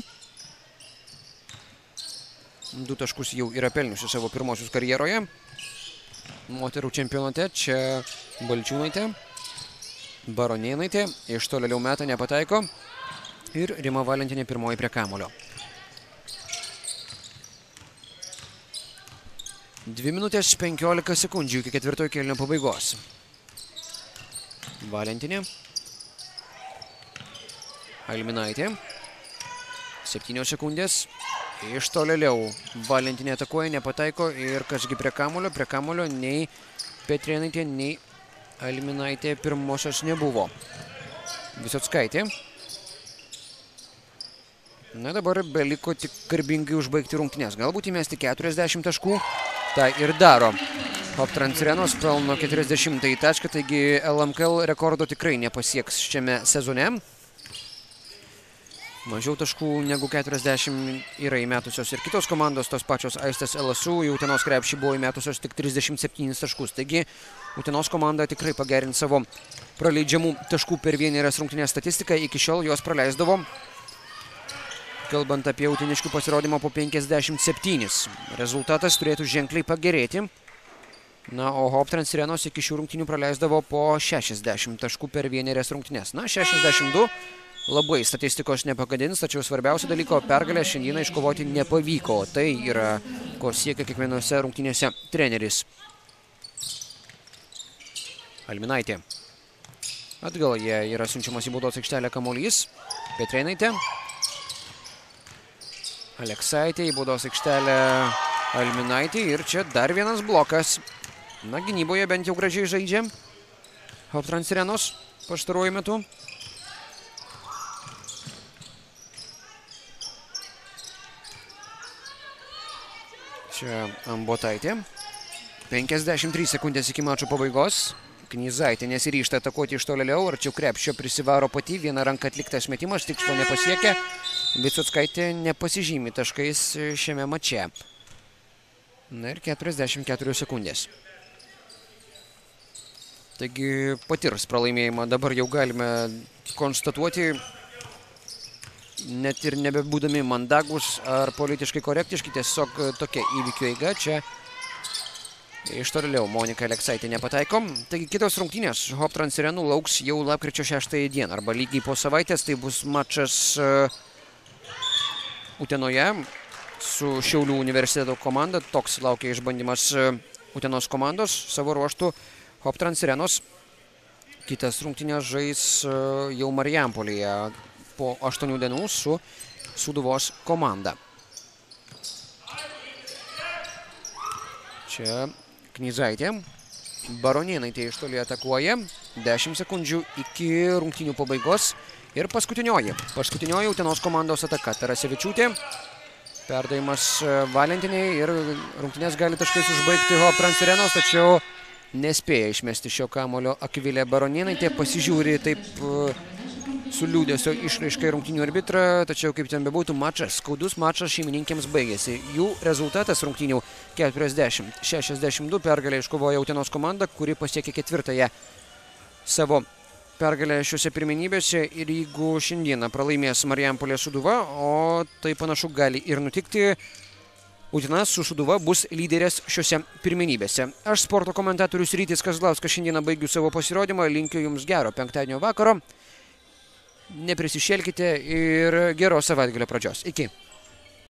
2 taškus jau yra pelniusi savo pirmosius karjeroje. Moterų čempionate čia Balčiūnaitė, Baronėnaitė, iš tolėliau metą nepataiko. Ir Rima Valentinė pirmoji prie kamulio. 2 minutės 15 sekundžių iki ketvirtojo kėlinio pabaigos. Valentinė. Alminaitė. 7 sekundės. Iš tolėliau Valentinė atakuoja, nepataiko. Ir kasgi prie kamulio nei Petrėnaitė, nei Alminaitė pirmosios nebuvo. Visockaitė. Na, dabar beliko tik garbingai užbaigti rungtynės. Galbūt įmesti 40 taškų. Tai ir daro. Hoptrans Sirenos pelno 40-ąjį tašką, taigi LMKL rekordo tikrai nepasieks šiame sezone. Mažiau taškų negu 40 yra įmetusios ir kitos komandos, tos pačios Aistės LSU. Į Utenos krepšį buvo įmetusios tik 37 taškus. Taigi Utenos komanda tikrai pagerins savo praleidžiamų taškų per vienerias rungtynės statistiką. Iki šiol jos praleisdavo, kalbant apie uteniškių pasirodymą, po 57. Rezultatas turėtų ženkliai pagerėti. Na, o Hoptrans Sirenos iki šių rungtynių praleisdavo po 60 taškų per vienerias rungtynės. Na, 62 labai statistikos nepagadins, tačiau svarbiausio dalyko pergalę šiandieną iškovoti nepavyko. Tai yra, ko siekia kiekvienose rungtynėse treneris. Alminaitė. Atgal jie yra siunčiamas į baudos aikštelę kamuolys. Petrėnaitė. Aleksaitė į baudos aikštelę Alminaitė ir čia dar vienas blokas. Na, gynyboje bent jau gražiai žaidžia Hoptrans Sirenos pastaruoju metu. Čia Ambotaitė. 53 sekundės iki mačo pabaigos. Knyzaitė nesiryžta atakuoti iš tolėliau, arčiau krepšio prisivaro pati, viena ranka atliktas metimas, tikslo nepasiekia. Visockaitė nepasižymi taškais šiame mače. Na ir 44 sekundės. Taigi patirs pralaimėjimą, dabar jau galime konstatuoti, net ir nebebūdami mandagus ar politiškai korektiški, tiesiog tokia įvykių eiga čia. Iš toliau Monika Aleksaitė nepataiko. Taigi kitos rungtynės Hoptrans Sirenų lauks jau lapkričio 6 dieną arba lygiai po savaitės. Tai bus mačas Utenoje su Šiaulių universiteto komanda. Toks laukia išbandymas Utenos komandos. Savo ruoštų Hoptrans Sirenos kitas rungtynės žais jau Marijampolėje po 8 dienų su Sūduvos komanda. Čia Knyzaitė. Baronėnaitė iš toli atakuoja. 10 sekundžių iki rungtynių pabaigos. Ir paskutinioji Utenos komandos ataka. Tarasevičiūtė. Perdavimas Valentiniai ir rungtynės gali taškais užbaigti Hoptrans Sirenos, tačiau nespėja išmesti šio kamuolio Akvilė Baronėnaitė. Pasižiūri taip su liūdesio išraiška į rungtynių arbitrą, tačiau kaip ten bebūtų, skaudus mačas šeimininkėms baigėsi. Jų rezultatas rungtynių 40-62 pergalę iškovojo Utenos komanda, kuri pasiekė 4. savo pergalę šiuose pirmenybėse ir jeigu šiandieną pralaimės Marijampolės Sūduva, o tai panašu gali ir nutikti, Utena su Sūduva bus lyderės šiuose pirmenybėse. Aš sporto komentatorius Rytis Kazlauskas šiandieną baigiu savo pasirodymą, linkiu jums gero penktadienio vakaro, neprisišėlkite ir geros savaitgalio pradžios. Iki.